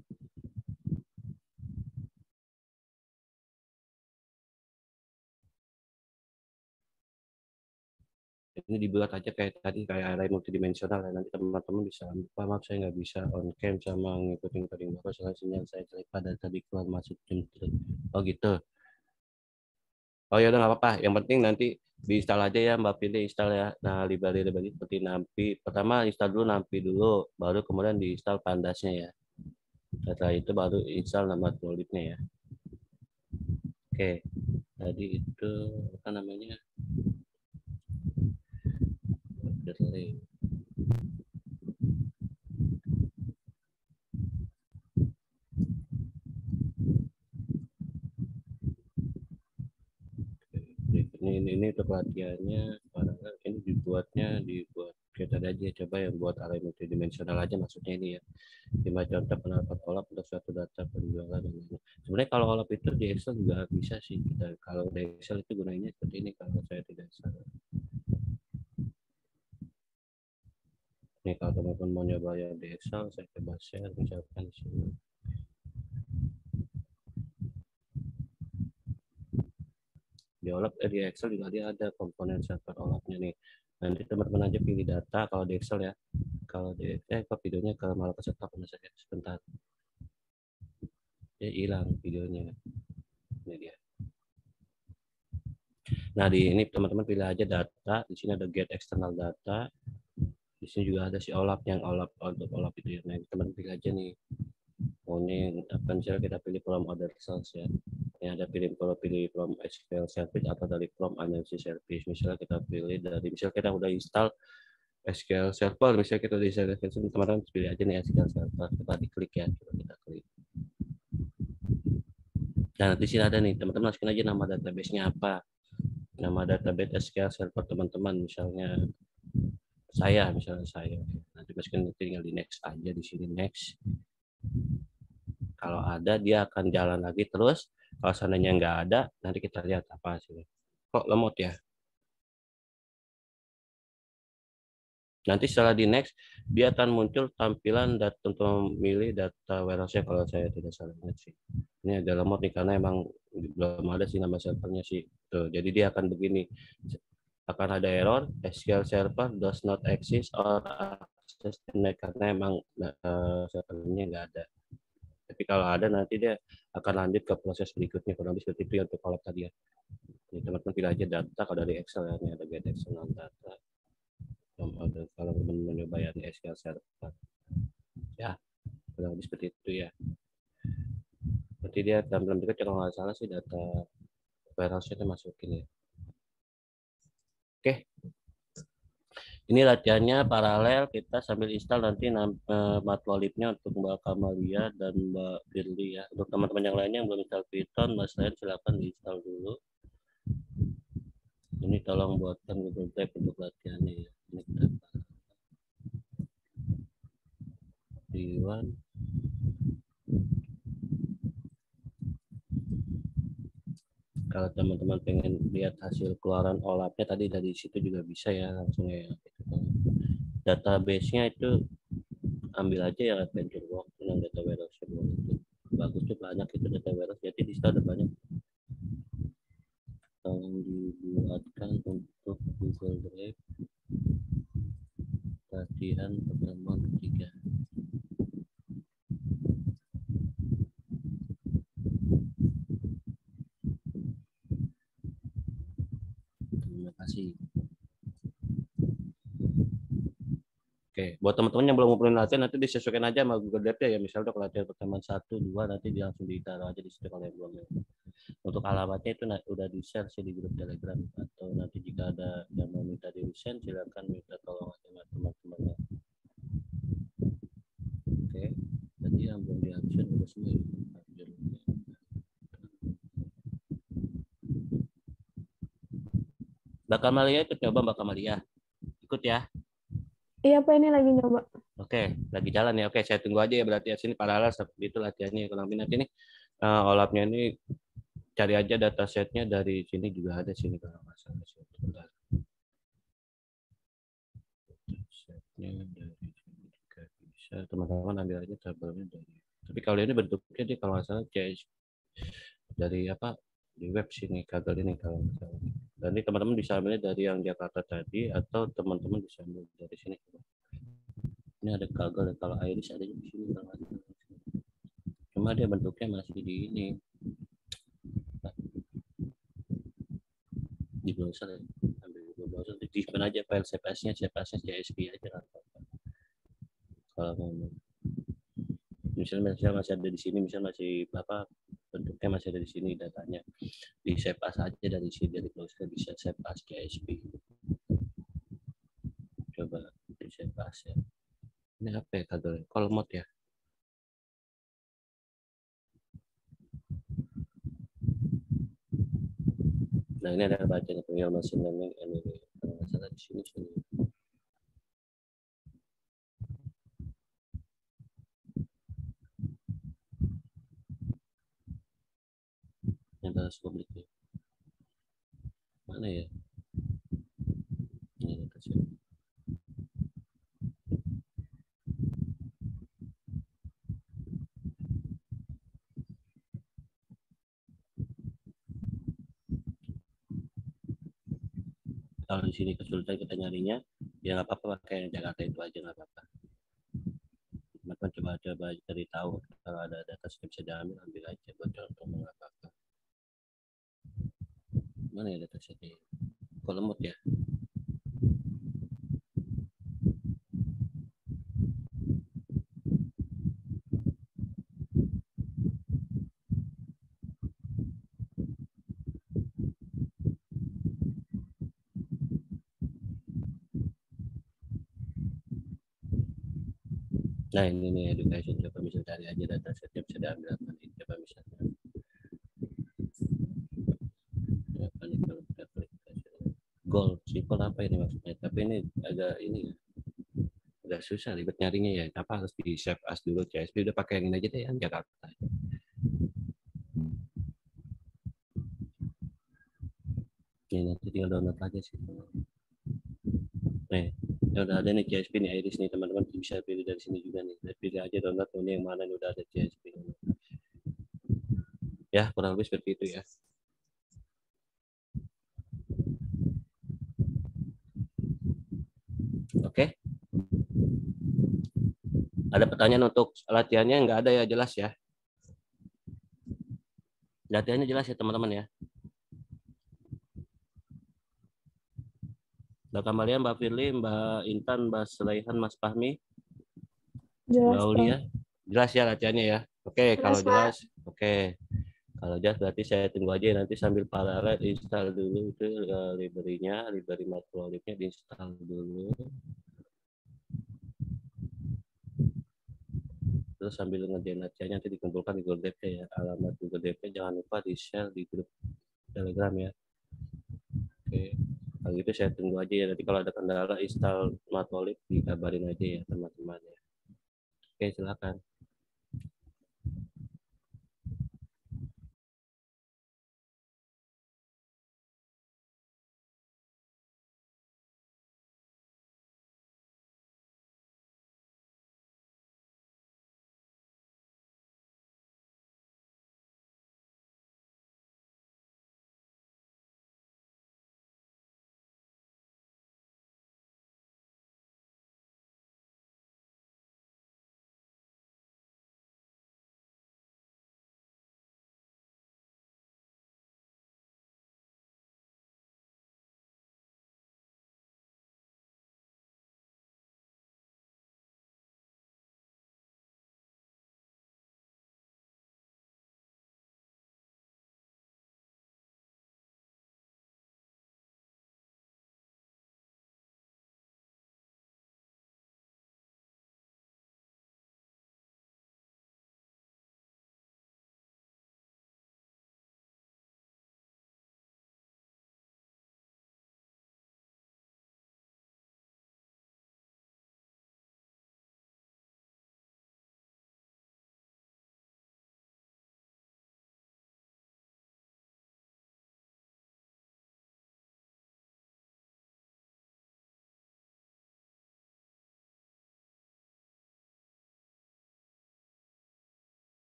Ini dibuat aja kayak tadi kayak array multidimensional ya. Nanti teman-teman bisa lupa maaf saya nggak bisa on cam sama ngikutin coding baru soalnya sinyal saya jelek pada tadi keluar masuk jam. Oh gitu. Oh ya udah nggak apa-apa. Yang penting nanti diinstal aja ya Mbak Pilih install ya. Nah library-library seperti Nampi. Pertama install dulu Nampi dulu, baru kemudian diinstal Pandasnya ya. Setelah itu baru install nama Matplotlib-nya ya. Oke. Tadi itu apa namanya? Delay. Ini, ini, ini untuk latihannya, ini dibuatnya dibuat kayak tadi aja coba yang buat array multidimensional aja maksudnya ini ya. Lima contoh penerapan olap untuk suatu data penjualan dan lain-lain. Sebenarnya kalau olap itu di Excel juga bisa sih kita. Kalau di Excel itu gunanya seperti ini kalau saya tidak salah. Nih kalau teman-teman mau nyoba yang di Excel, saya coba share misalkan di sini. Di olap eh, di Excel juga dia ada komponen server olapnya nih. Nanti teman-teman aja pilih data kalau di Excel ya. Kalau di eh kok videonya ke malah ke stop saja sebentar. Dia hilang videonya. Ini dia. Nah, di ini teman-teman pilih aja data. Di sini ada get external data. Di sini juga ada si olap yang olap untuk olap itu ya. Nah, teman pilih aja nih. Oh, ini apa misalnya kita pilih from order cells ya. Ini ada pilih kalau pilih from S Q L service atau dari from analysis service. Misalnya kita pilih dari misalnya kita udah install S Q L Server, misalnya kita di service teman-teman pilih aja nih S Q L Server, kita diklik ya, coba kita klik. Nah, di sini ada nih, teman-teman masukin aja nama database-nya apa. Nama database S Q L Server teman-teman, misalnya saya, misalnya saya. Nanti masukin tinggal di next aja di sini next. Kalau ada dia akan jalan lagi terus. Kalau seandainya nggak ada, nanti kita lihat apa sih. Kok lemot ya? Nanti setelah di next, dia akan muncul tampilan data untuk memilih data warehouse-nya kalau saya tidak salah ingat sih. Ini agak lemot nih karena emang belum ada sih nama servernya sih. Tuh, jadi dia akan begini. Akan ada error, S Q L server does not exist or access denied karena emang uh, servernya nggak ada. Tapi kalau ada nanti dia akan lanjut ke proses berikutnya kurang lebih seperti itu ya untuk kalau tadi ya. Jadi teman-teman pilih aja data kalau dari Excel ya, ini ada get external data. Ada kalau teman-teman nyoba yang S Q L server. Ya, kurang lebih seperti itu ya. Berarti dia dalam berikut kalau nggak salah sih data warehouse-nya itu masukin ya. Oke. Ini latihannya paralel, kita sambil install nanti uh, Matplotlibnya untuk Mbak Kamalia dan Mbak Firly ya. Untuk teman-teman yang lainnya yang belum install Python, Mas Lain silakan diinstal dulu. Ini tolong buatkan Google Drive untuk latihannya ya. Ini kita Iwan. Kalau teman-teman pengen lihat hasil keluaran olapnya tadi dari situ juga bisa ya langsung ya. Database-nya itu ambil aja ya AdventureWorks yang data warehouse itu bagus tuh, banyak itu data warehouse, jadi di situ ada banyak yang dibuatkan untuk Google Drive latihan pertemuan ketiga. Terima kasih. Oke, buat teman-teman yang belum ngumpulin latihan nanti disesuaikan aja sama Google Drive ya. Misalnya kalau latihan pertemuan satu, dua nanti langsung ditaruh aja di situ kalau yang belum. Untuk alamatnya itu udah di-share sih di grup Telegram, atau nanti jika ada yang mau minta di-resend silakan minta tolong aja sama teman-temannya. Oke, tadi yang belum di-action udah semua. Mbak Kamalia ikut coba Mbak Kamalia. Ikut ya. Iya Pak, ini lagi nyoba. Oke, lagi jalan ya. Oke, saya tunggu aja ya berarti ya, sini paralel seperti itu latihannya. Kalau nanti ini uh, olapnya ini cari aja datasetnya dari sini juga ada sini kalau nggak salah. Datasetnya dari sini juga bisa. Teman-teman ambil aja tabelnya dari. Tapi kalau ini bentuknya dia kalau nggak salah C S dari apa di web sini Kaggle ini kalau nggak salah. Dan ini teman-teman bisa ambilnya dari yang Jakarta tadi atau teman-teman bisa ambil dari sini. Ini ada Kaggle, kalau Iris ada di sini. Cuma dia bentuknya masih di ini. Di browser ya. Ambil di browser, disimpan aja file C P S-nya, C P S-nya C S V aja. Kalau mau. Misalnya, misalnya masih ada di sini, misalnya masih apa bentuknya masih ada di sini datanya. Di save as aja dari sini, dari browser bisa save as C S V. Coba di save as ya. Ini apa ya Kaggle? Call mode ya. Nah ini ada bacanya pengen machine learning ini masalah di sini sini. Yang bahas publiknya mana ya? Ini kecil. Kalau di sini kesulitan kita nyarinya, ya nggak apa-apa pakai yang Jakarta itu aja nggak apa-apa. Teman-teman coba-coba cari tahu kalau ada data yang bisa diambil, ambil aja buat contoh nggak apa-apa. Mana ya data setnya? Kolomot ya. Nah ini nih education, coba bisa cari aja data setnya bisa diambil apa nih, coba misalnya apa nih kalau aplikasi goal simple apa ini maksudnya, tapi ini agak ini agak susah ribet nyarinya ya, apa harus di save as dulu C S V, udah pakai yang ini aja deh yang Jakarta. Ini nanti tinggal download aja sih. Nih, ya udah ada nih C S V nih Iris nih, teman-teman bisa pilih dari sini juga nih. Pilih aja download ini yang mana nih, udah ada C S V. Ya, kurang lebih seperti itu ya. Oke. Ada pertanyaan untuk latihannya? Nggak ada ya, jelas ya. Latihannya jelas ya teman-teman ya. Mbak Kamalia, Mbak Firly, Mbak Intan, Mbak Sulaihan, Mas Fahmi, Jelas, Mbak Aulia, jelas ya latihannya ya. Oke, Jelas, kalau Pak. jelas, oke. Kalau jas berarti saya tunggu aja nanti sambil paralel install dulu itu uh, library-nya, library matplotlib-nya diinstal dulu. Terus sambil ngerjain latihannya nanti dikumpulkan di Google Drive ya. Alamat Google Drive-nya jangan lupa di-share di grup Telegram ya. Oke. Kalau gitu saya tunggu aja ya. Nanti kalau ada kendala install matplotlib dikabarin aja ya teman-teman ya. Oke, silakan.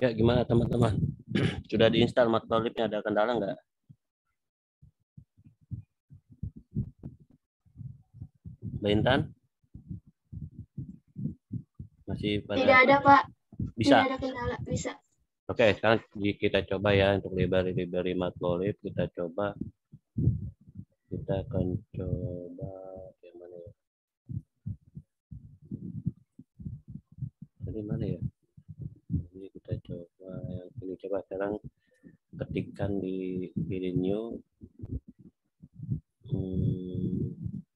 Ya, gimana teman-teman? Sudah diinstal Matplotlib-nya, ada kendala nggak? Mbak Intan? Masih pada Tidak ada, Pak. bisa? Tidak ada kendala. Bisa. Oke, sekarang kita coba ya untuk library-library Matplotlib. Kita coba. Kita akan coba yang mana ya? Tadi mana ya? Ini kita coba yang ini. Coba sekarang ketikkan di di new. Hmm.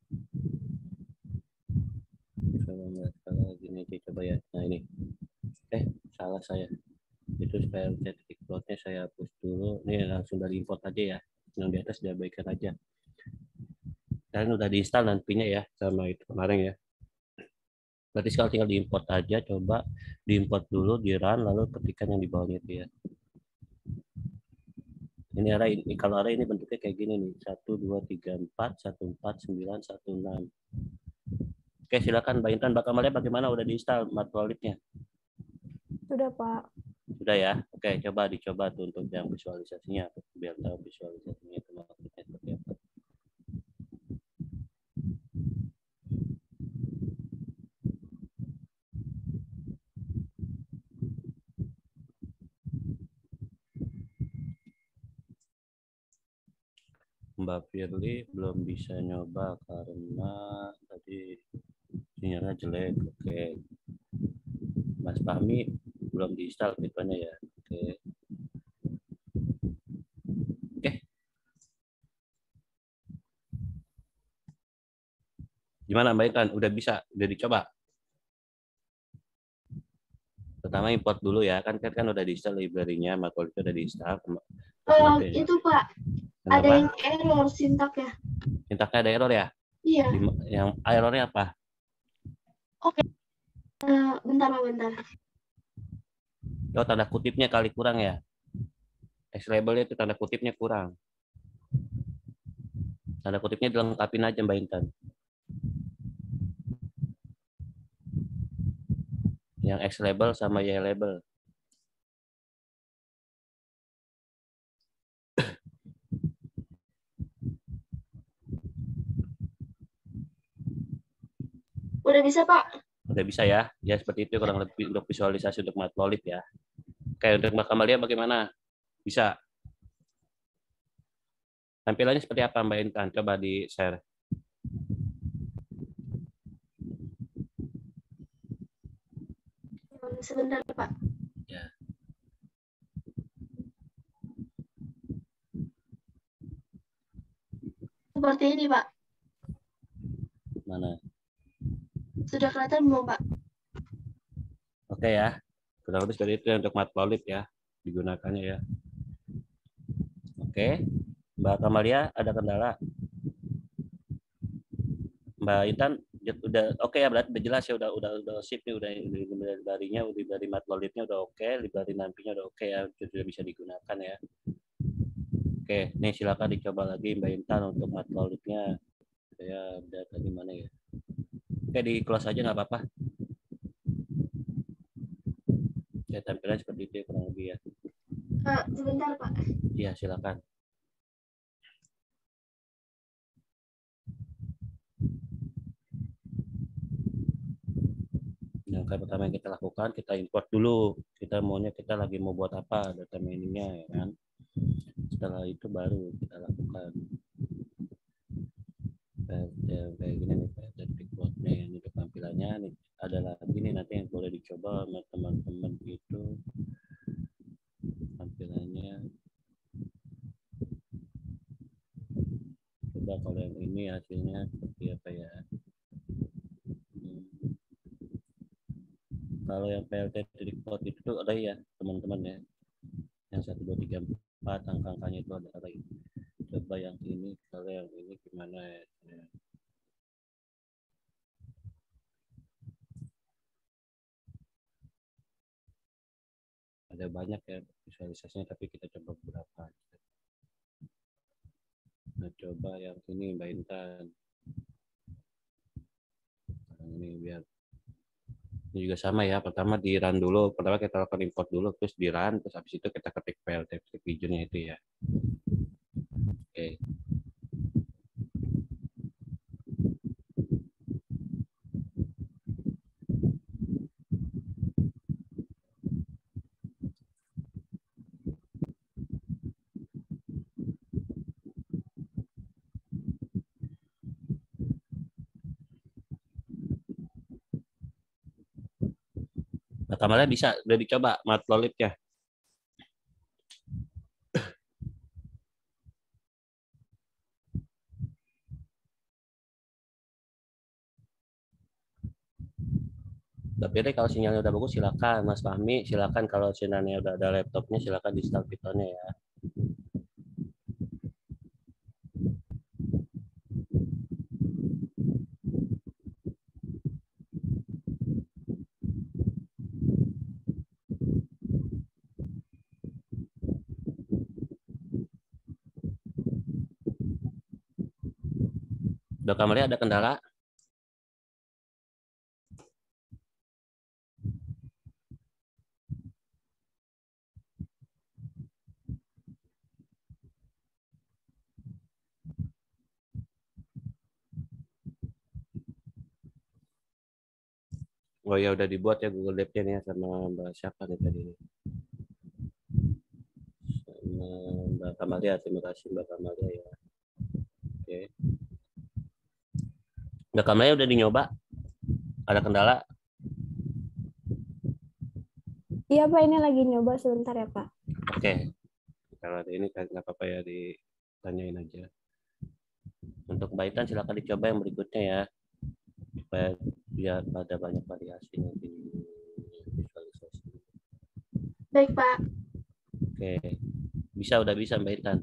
Kalau gini aja coba ya. Nah ini. Eh, salah saya. Itu supaya titik plotnya saya hapus dulu. Ini langsung dari import aja ya. Yang di atas diabaikan aja. Kalian udah diinstal nantinya ya sama itu kemarin ya. Berarti sekarang tinggal diimport aja. Coba diimport dulu, di run, lalu ketikkan yang di bawahnya itu ya. Ini array ini kalau array ini bentuknya kayak gini nih. satu dua tiga empat satu empat sembilan satu enam. Oke, silakan Mbak Intan. Mbak Kamalia bagaimana, udah diinstal Matplotlib-nya? Sudah, Pak. Sudah ya. Oke, coba dicoba tuh untuk yang visualisasinya biar tahu visualisasinya itu maksudnya seperti apa. Mbak Firly belum bisa nyoba karena tadi sinyalnya jelek. Oke. Mas Fahmi belum diinstal fiturnya ya. Oke. Oke. Gimana Mbak Intan? Udah bisa? Udah dicoba? Pertama import dulu ya. Kan kan, kan udah diinstal library-nya, Matplotlib itu udah diinstal. Oh, itu, Pak. Kenapa? Ada yang error sintak ya. Sintaknya ada error ya? Iya. Yang errornya apa? Oke. Uh, bentar, Pak, bentar. Oh, tanda kutipnya kali kurang ya? X-labelnya itu tanda kutipnya kurang. Tanda kutipnya dilengkapin aja Mbak Intan. Yang X-label sama Y-label. Udah bisa, Pak? Udah bisa ya? Ya seperti itu kurang lebih untuk visualisasi untuk Matplotlib ya. Oke, untuk Mbak Kamalia bagaimana? Bisa? Tampilannya seperti apa Mbak Intan? Coba di-share. Sebentar, Pak. Ya. Seperti ini, Pak. Mana? Sudah kelihatan belum, Pak? Oke ya. Kurang lebih seperti itu untuk Matplotlib ya. Digunakannya ya. Oke. Mbak Kamalia ada kendala? Mbak Intan udah oke ya, berarti udah jelas ya, udah udah udah sip nih, udah library-nya, udah library Matplotlib-nya udah oke, library nampinya udah oke ya, sudah bisa digunakan ya. Oke, nih silakan dicoba lagi Mbak Intan untuk Matplotlib-nya. Ya, udah tadi mana ya? Oke, di close aja nggak apa-apa. Ya, tampilan seperti itu ya, kurang lebih ya. Uh, sebentar, Pak. Iya, silakan. Yang pertama yang kita lakukan, kita import dulu. Kita maunya kita lagi mau buat apa data miningnya ya kan. Setelah itu baru kita lakukan. Kayak gini nih, titik plotnya ini untuk tampilannya nih. Ada lagi nih nanti yang boleh dicoba sama teman-teman itu tampilannya. Coba kalau yang ini hasilnya seperti apa ya. Hmm. Kalau yang P L T titik plot itu ada ya teman-teman ya. Yang satu dua tiga empat angka-angkanya itu ada lagi. Coba yang ini, kalau yang ini gimana ya. Ada banyak ya visualisasinya, tapi kita coba beberapa. Nah, coba yang ini Mbak Intan. Yang ini biar Ini juga sama ya. Pertama di run dulu. Pertama kita lakukan import dulu, terus di run, terus habis itu kita ketik file text region-nya itu ya. Oke. Nah, kamarnya bisa, udah dicoba matplotlib ya. Tapi deh kalau sinyalnya udah bagus silakan Mas Fahmi, silakan kalau sinyalnya udah ada laptopnya silakan di start Python-nya ya. Udah kamarnya ada kendala? Oh ya udah dibuat ya Google Drive-nya nih ya sama Mbak siapa nih tadi? Sama Mbak Kamalia, terima kasih Mbak Kamalia ya. Oke. Mbak Kamalia udah dinyoba? Ada kendala? Iya Pak, ini lagi nyoba sebentar ya Pak. Oke. Kalau ada ini nggak apa-apa ya ditanyain aja. Untuk Mbak Intan silakan dicoba yang berikutnya ya. Supaya biar ada banyak variasi nanti visualisasi. Baik, Pak. Oke. Bisa udah bisa Mbak Intan.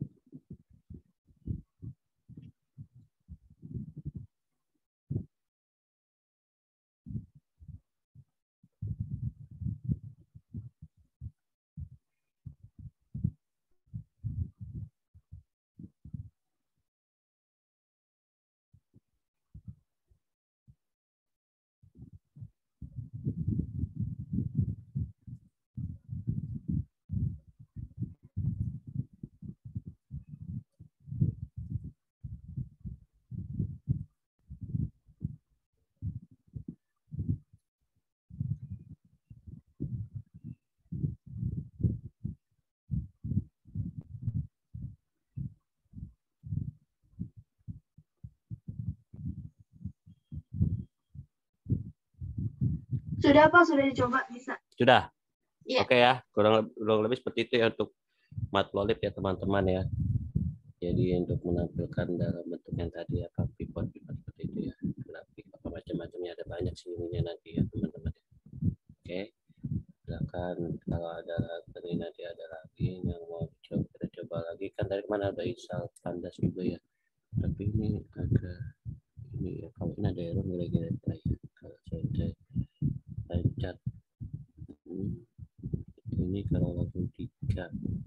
Sudah, Pak. Sudah dicoba. Bisa. Sudah? Iya. Oke ya, kurang, kurang lebih seperti itu ya untuk matplotlib ya teman-teman ya. Jadi untuk menampilkan dalam bentuk yang tadi ya, pivot pivot seperti itu ya, grafik apa macam-macamnya ada banyak sih ininya nanti ya teman-teman. Oke, silakan kalau ada lagi nanti ada lagi yang mau coba kita coba lagi kan dari mana ada install Pandas juga ya. Tapi ini agak ini ya kalau ini ada error kira-kira ya. Kalau saya pencet ini, ini kalau langsung tiga.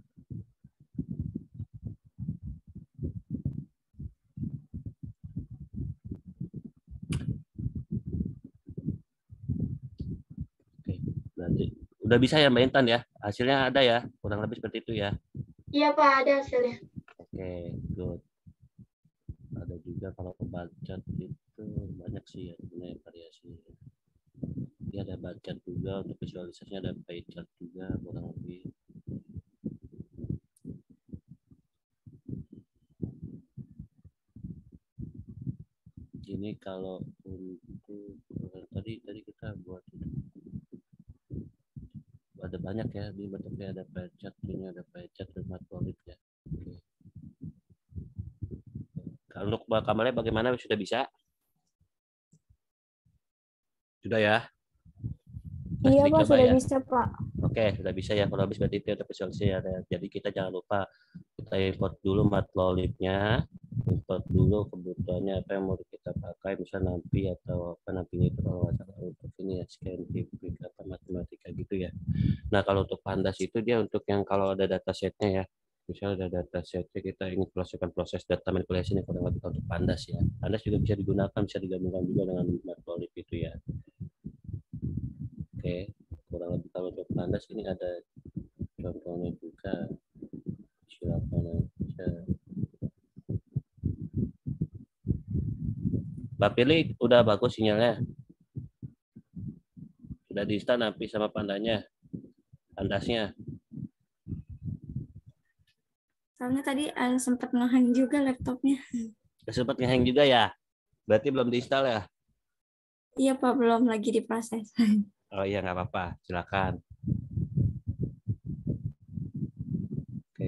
Berarti udah bisa ya Mbak Intan ya, hasilnya ada ya, kurang lebih seperti itu ya. Iya, Pak. Ada hasilnya. Oke, good. Ada juga kalau kebacat itu banyak sih ya sebenarnya variasi. Dia ada bacat juga untuk visualisasinya, ada pie chart juga kurang lebih. Ini kalau untuk tadi tadi kita buat ada banyak ya di bentuknya ada pie chart, ini ada pie chart dan matplotlib ya. Oke. Kalau untuk kamarnya bagaimana, sudah bisa? Sudah ya? Iya Pak, sudah ya? bisa Pak. Oke, sudah bisa ya. Kalau habis berarti itu untuk visualisasi ya. Jadi kita jangan lupa kita import dulu matplotlibnya, import dulu kebutuhannya apa yang mau kita pakai, misalnya nanti atau apa nantinya itu kalau nggak salah untuk ini ya scientific apa matematika gitu ya. Nah kalau untuk Pandas itu dia untuk yang kalau ada datasetnya ya, misalnya ada datasetnya kita ingin melakukan proses data manipulation yang kurang lebih untuk Pandas ya. Pandas juga bisa digunakan, bisa digabungkan juga dengan matplotlib itu ya. Oke, kurang lebih kalau untuk Pandas ini ada contohnya juga. Silakan aja. Mbak Pilih udah bagus sinyalnya. Sudah di start api sama pandanya. Pandasnya. Soalnya tadi eh, sempat ngehang juga laptopnya. Sempat ngehang juga ya? Berarti belum diinstal ya? Iya Pak, belum lagi diproses. Oh iya, nggak apa-apa. Silakan. Oke.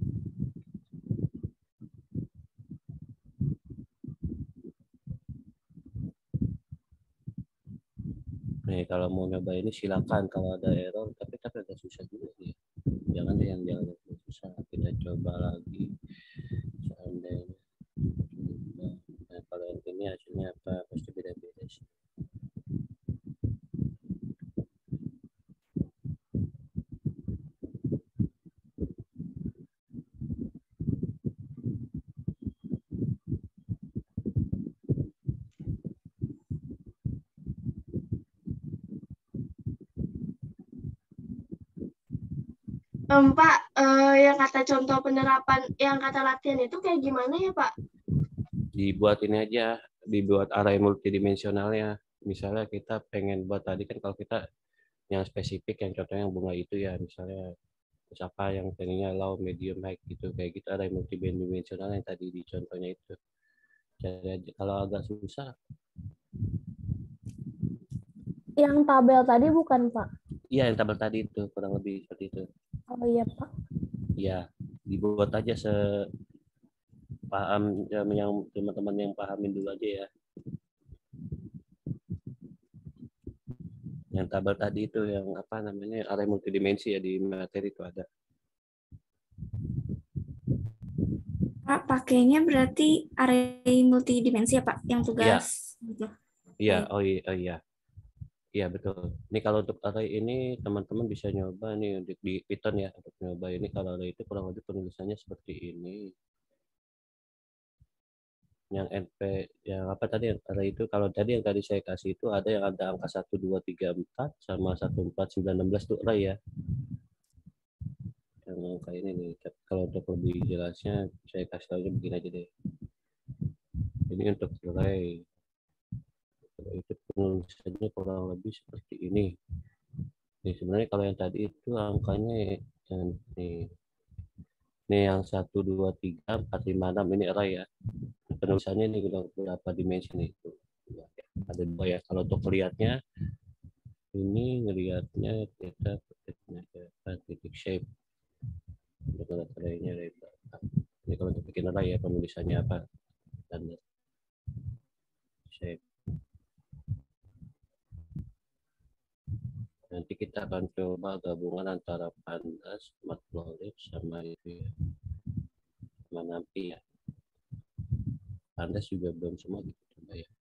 Nih, kalau mau nyoba ini silakan. Kalau ada error, tapi tapi agak susah juga sih. Jangan deh yang jangan yang susah. Kita coba lagi. Seandainya. Nah, kalau yang ini hasilnya apa? Pasti beda-beda sih. Em, Pak, eh, yang kata contoh penerapan, yang kata latihan itu kayak gimana ya, Pak? Dibuat ini aja, dibuat array multidimensionalnya. Misalnya kita pengen buat tadi kan kalau kita yang spesifik yang contohnya yang bunga itu ya, misalnya terus apa yang pengennya low, medium, high gitu kayak gitu array multidimensional yang tadi di contohnya itu. Jadi kalau agak susah, Yang tabel tadi bukan, Pak? iya yang tabel tadi itu kurang lebih seperti itu. Oh iya, Pak. Ya, dibuat aja sepaham ya, yang teman-teman yang pahamin dulu aja ya. Yang tabel tadi itu yang apa namanya array multidimensi ya di materi itu ada. Pak, pakainya berarti array multidimensi ya Pak, yang Iya, tugas gitu. iya, Oke. oh iya, oh iya. Iya betul. Ini kalau untuk array ini teman-teman bisa nyoba nih untuk di Python ya untuk nyoba ini kalau array itu kurang lebih penulisannya seperti ini. Yang N P yang apa tadi yang array itu kalau tadi yang tadi saya kasih itu ada yang ada angka satu dua tiga empat sama satu empat sembilan enam belas itu array ya. Yang angka ini nih. Kalau untuk lebih jelasnya saya kasih tahu begini aja deh. Ini untuk array. Itu penulisannya kurang lebih seperti ini. Nih sebenarnya kalau yang tadi itu angkanya yang nih. Ini yang satu, dua, tiga, empat, lima, enam ini array ya. Penulisannya ini berapa dimensi nih? Ada dua ya. Kalau untuk lihatnya ini ngelihatnya kita pakai titik shape. Untuk arraynya dari belakang. Ini kalau untuk bikin array ya penulisannya apa? Standar shape. Nanti kita akan coba gabungan antara Pandas, Matplotlib sama itu ya. Sama Nampi ya. Pandas juga belum semua gitu coba ya.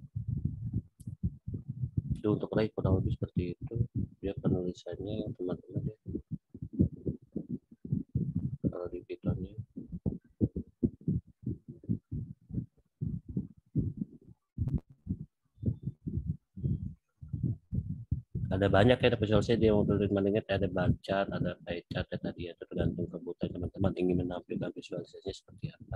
Itu untuk array kurang lebih seperti itu. Dia penulisannya teman-teman ya. Kalau di Pythonnya. Ada banyak ya visualisasi dia mau mengingat ada bar chart, ada pie chart ya tadi ya tergantung kebutuhan teman-teman ingin menampilkan visualisasinya seperti apa.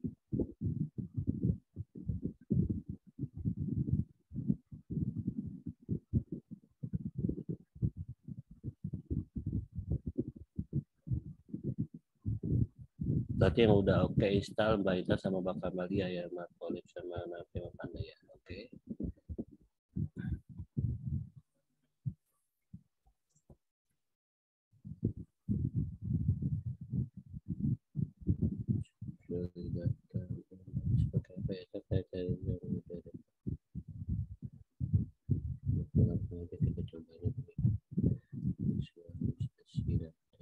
Berarti yang udah oke okay, install Mbak Ita sama Mbak Kamalia ya, Matplotlib sama Nampi sama Panda ya. Oke. Okay. Seperti apa ya? Saya cari yang berbeda. Nanti kita coba ini. Visualisasi data.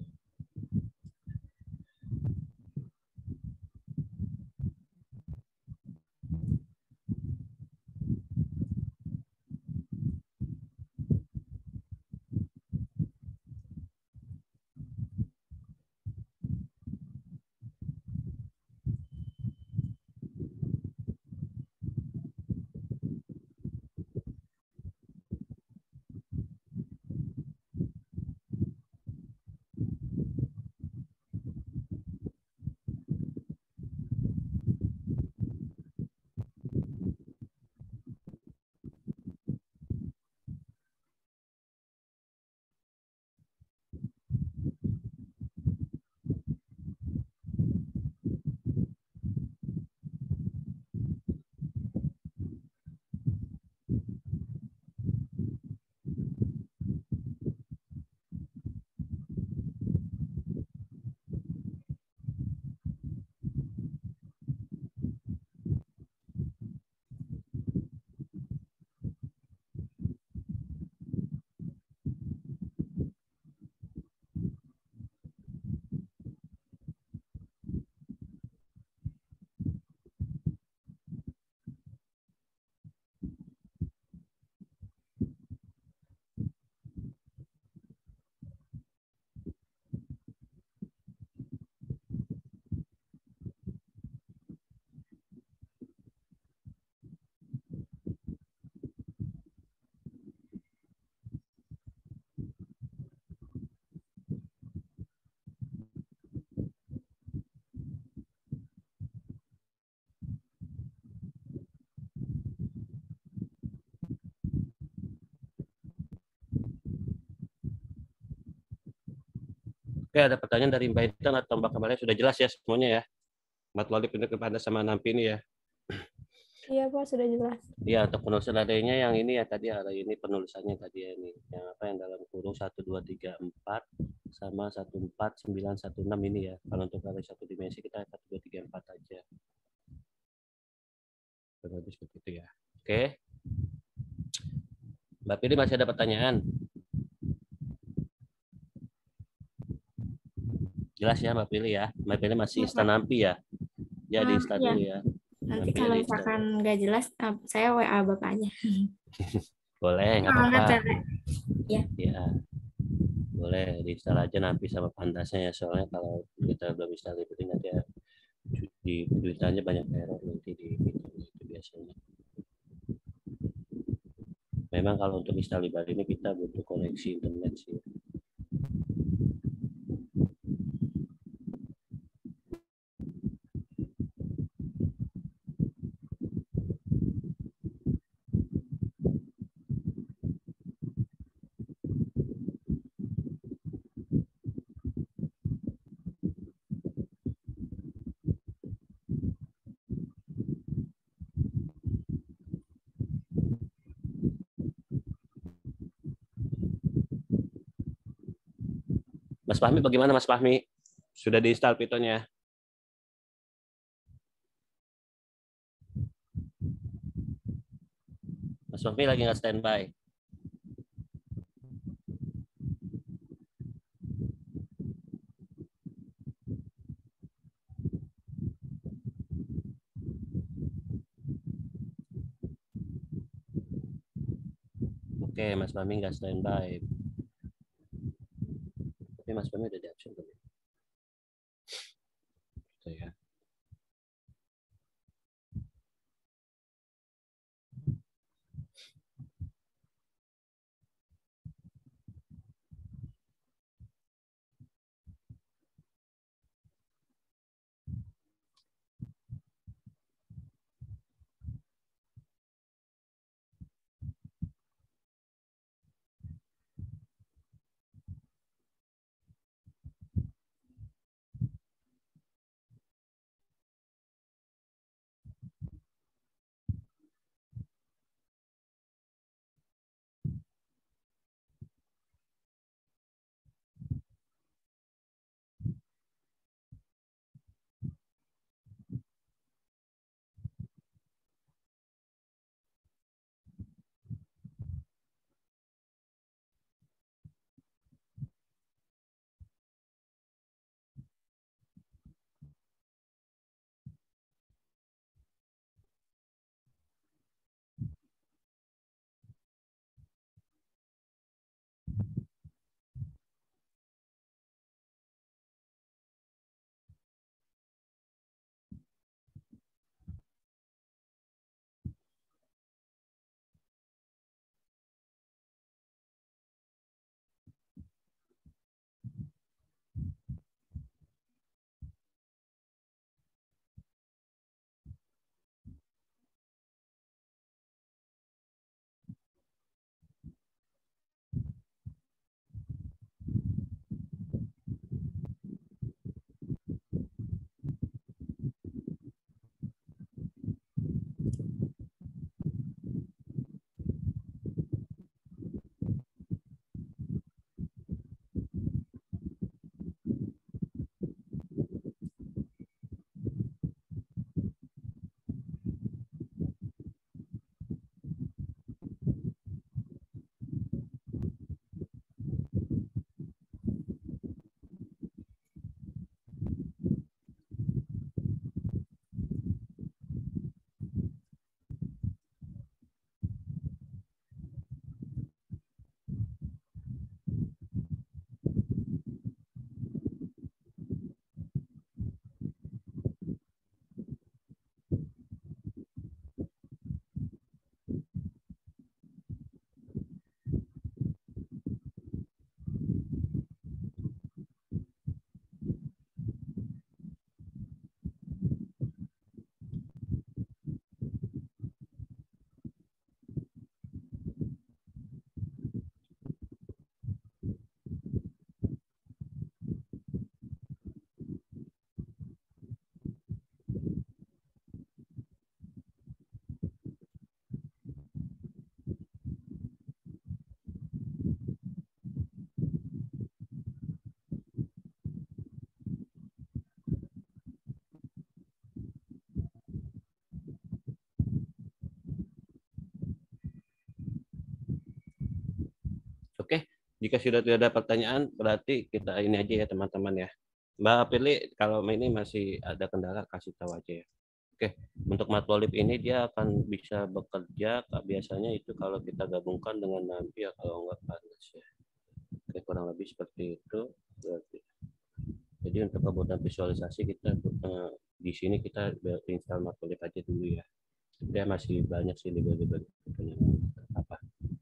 Oke, ada pertanyaan dari Mbak Intan atau Mbak Kamalia, sudah jelas ya semuanya ya? Matlaulib ini kepada sama Nampi ini ya. Iya Pak, sudah jelas. Iya, untuk penulisan adanya yang ini ya tadi ada ini penulisannya tadi ya ini. Yang apa yang dalam kurung satu dua tiga empat sama satu empat sembilan satu enam ini ya. Kalau untuk kali satu dimensi kita satu dua tiga empat aja. Kurang lebih seperti itu ya. Oke. Mbak Pili masih ada pertanyaan? Jelas ya Mbak Pili ya. Mbak Pili masih Iya, instan Pak. nampi ya. Ya di Ah, instan iya. dulu ya. Nanti Nampi kalau di instan. misalkan nggak jelas, eh, saya W A bapaknya. Boleh, nggak Semangat apa-apa. ya, Pak. Ya. Ya. Boleh diinstal aja nampi sama pantasnya ya. Soalnya kalau kita belum install itu nanti ya, di tulisannya banyak error nanti di itu biasanya. Memang kalau untuk install di Bali ini kita butuh koneksi internet sih. Mas Fahmi bagaimana Mas Fahmi? Sudah diinstal Python-nya? Mas Fahmi lagi nggak standby? Oke, Mas Fahmi nggak standby. Tapi Mas Fahmi udah di absen belum? Gitu ya. Jika sudah tidak ada pertanyaan, berarti kita ini aja ya teman-teman ya. Mbak Pilih, kalau ini masih ada kendala, kasih tahu aja ya. Oke, untuk matplotlib ini dia akan bisa bekerja, biasanya itu kalau kita gabungkan dengan nanti ya, kalau nggak panas ya. Oke, kurang lebih seperti itu. Berarti. Jadi untuk kebutuhan visualisasi kita eh, di sini kita install matplotlib aja dulu ya. Dia masih banyak sih libel-libel apa.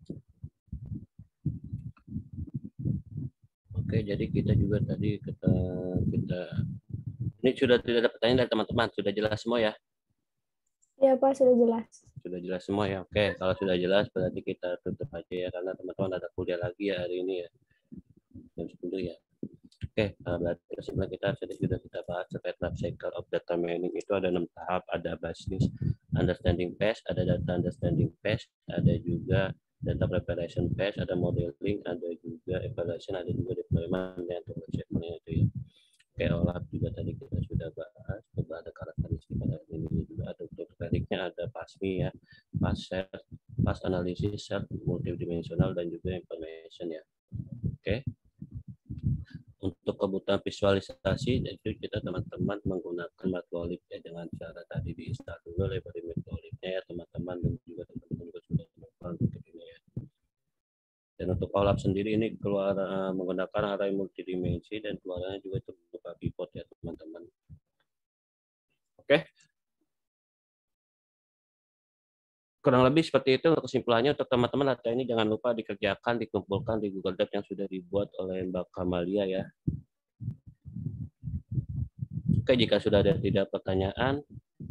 Oke, jadi kita juga tadi kita kita ini sudah tidak ada pertanyaan dari teman-teman, sudah jelas semua ya? Iya Pak, sudah jelas. Sudah jelas semua ya. Oke, kalau sudah jelas berarti kita tutup aja ya, karena teman-teman ada kuliah lagi ya hari ini ya, jam sepuluh ya. Oke, berarti kesimpulan kita sudah sudah kita bahas terkait life cycle of data mining itu ada enam tahap, ada business understanding phase, ada data understanding phase, ada juga data preparation phase, ada modeling, ada juga evaluation, ada juga deployment dan achievement itu ya. Oke, OLAP juga tadi kita sudah bahas, juga ada karakteristik pada ini juga ada untuk kreditnya, ada PASMI ya, fast set, fast analysis, set, multidimensional dan juga information ya. Oke. Untuk kebutuhan visualisasi, itu kita teman-teman menggunakan matplotlib ya, dengan cara tadi diinstal dulu library matplotlibnya ya teman-teman, dan juga teman-teman juga sudah melakukan untuk ini ya. Dan untuk OLAP sendiri ini keluar uh, menggunakan array multidimensi dan keluarannya juga terbuka pivot ya teman-teman. Oke. Kurang lebih seperti itu untuk kesimpulannya. Untuk teman-teman latihan ini jangan lupa dikerjakan, dikumpulkan di Google Doc yang sudah dibuat oleh Mbak Kamalia ya. Oke, jika sudah ada tidak pertanyaan,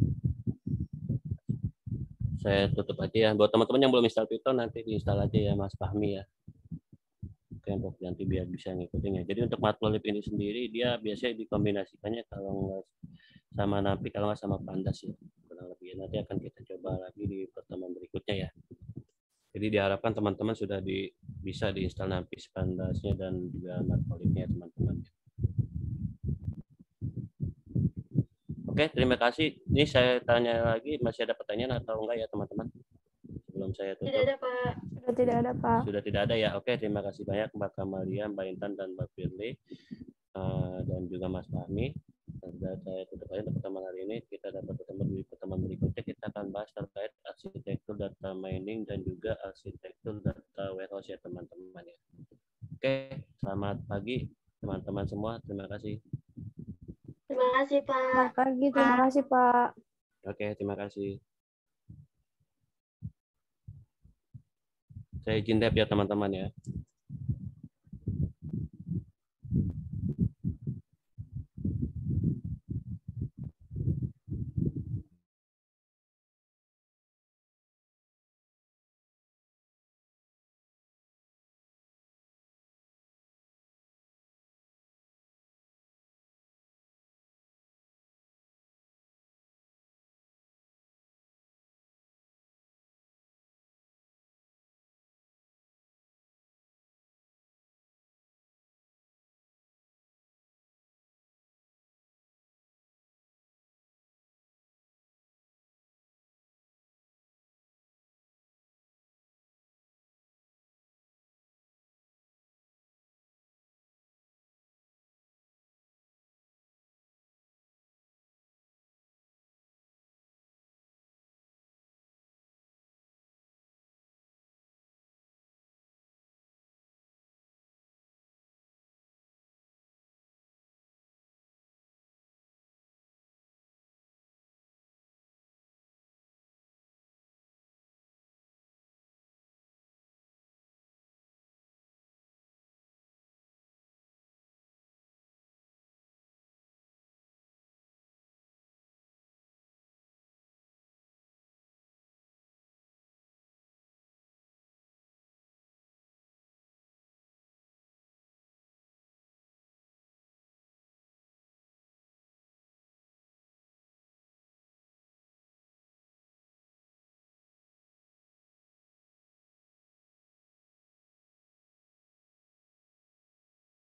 saya tutup aja ya. Buat teman-teman yang belum install Python, nanti diinstal aja ya Mas Fahmi ya. Oke, untuk nanti biar bisa ngikutin ya. Jadi untuk matplotlib ini sendiri, dia biasanya dikombinasikannya kalau nggak sama Nampik, kalau nggak sama Pandas ya. Kurang lebih nanti akan kita coba lagi di pertemuan berikutnya ya. Jadi diharapkan teman-teman sudah di, bisa diinstal Nampik, Pandasnya, dan juga matplotlibnya teman-teman. Oke, terima kasih. Ini saya tanya lagi, masih ada pertanyaan atau enggak ya teman-teman? Sebelum saya tutup. Tidak ada, Pak. Sudah tidak ada Pak. Sudah tidak ada ya. Oke, terima kasih banyak Mbak Kamalia, Mbak Intan, dan Mbak Firly, uh, dan juga Mas Fahmi. Dan saya tutup aja untuk pertemuan hari ini. Kita dapat bertemu di pertemuan berikutnya. Kita akan bahas terkait arsitektur data mining dan juga arsitektur data warehouse ya teman-teman ya. Oke, selamat pagi teman-teman semua. Terima kasih. Terima kasih, Pak. Selamat pagi, terima kasih Pak. Oke, terima kasih. Saya izin tab ya teman-teman ya.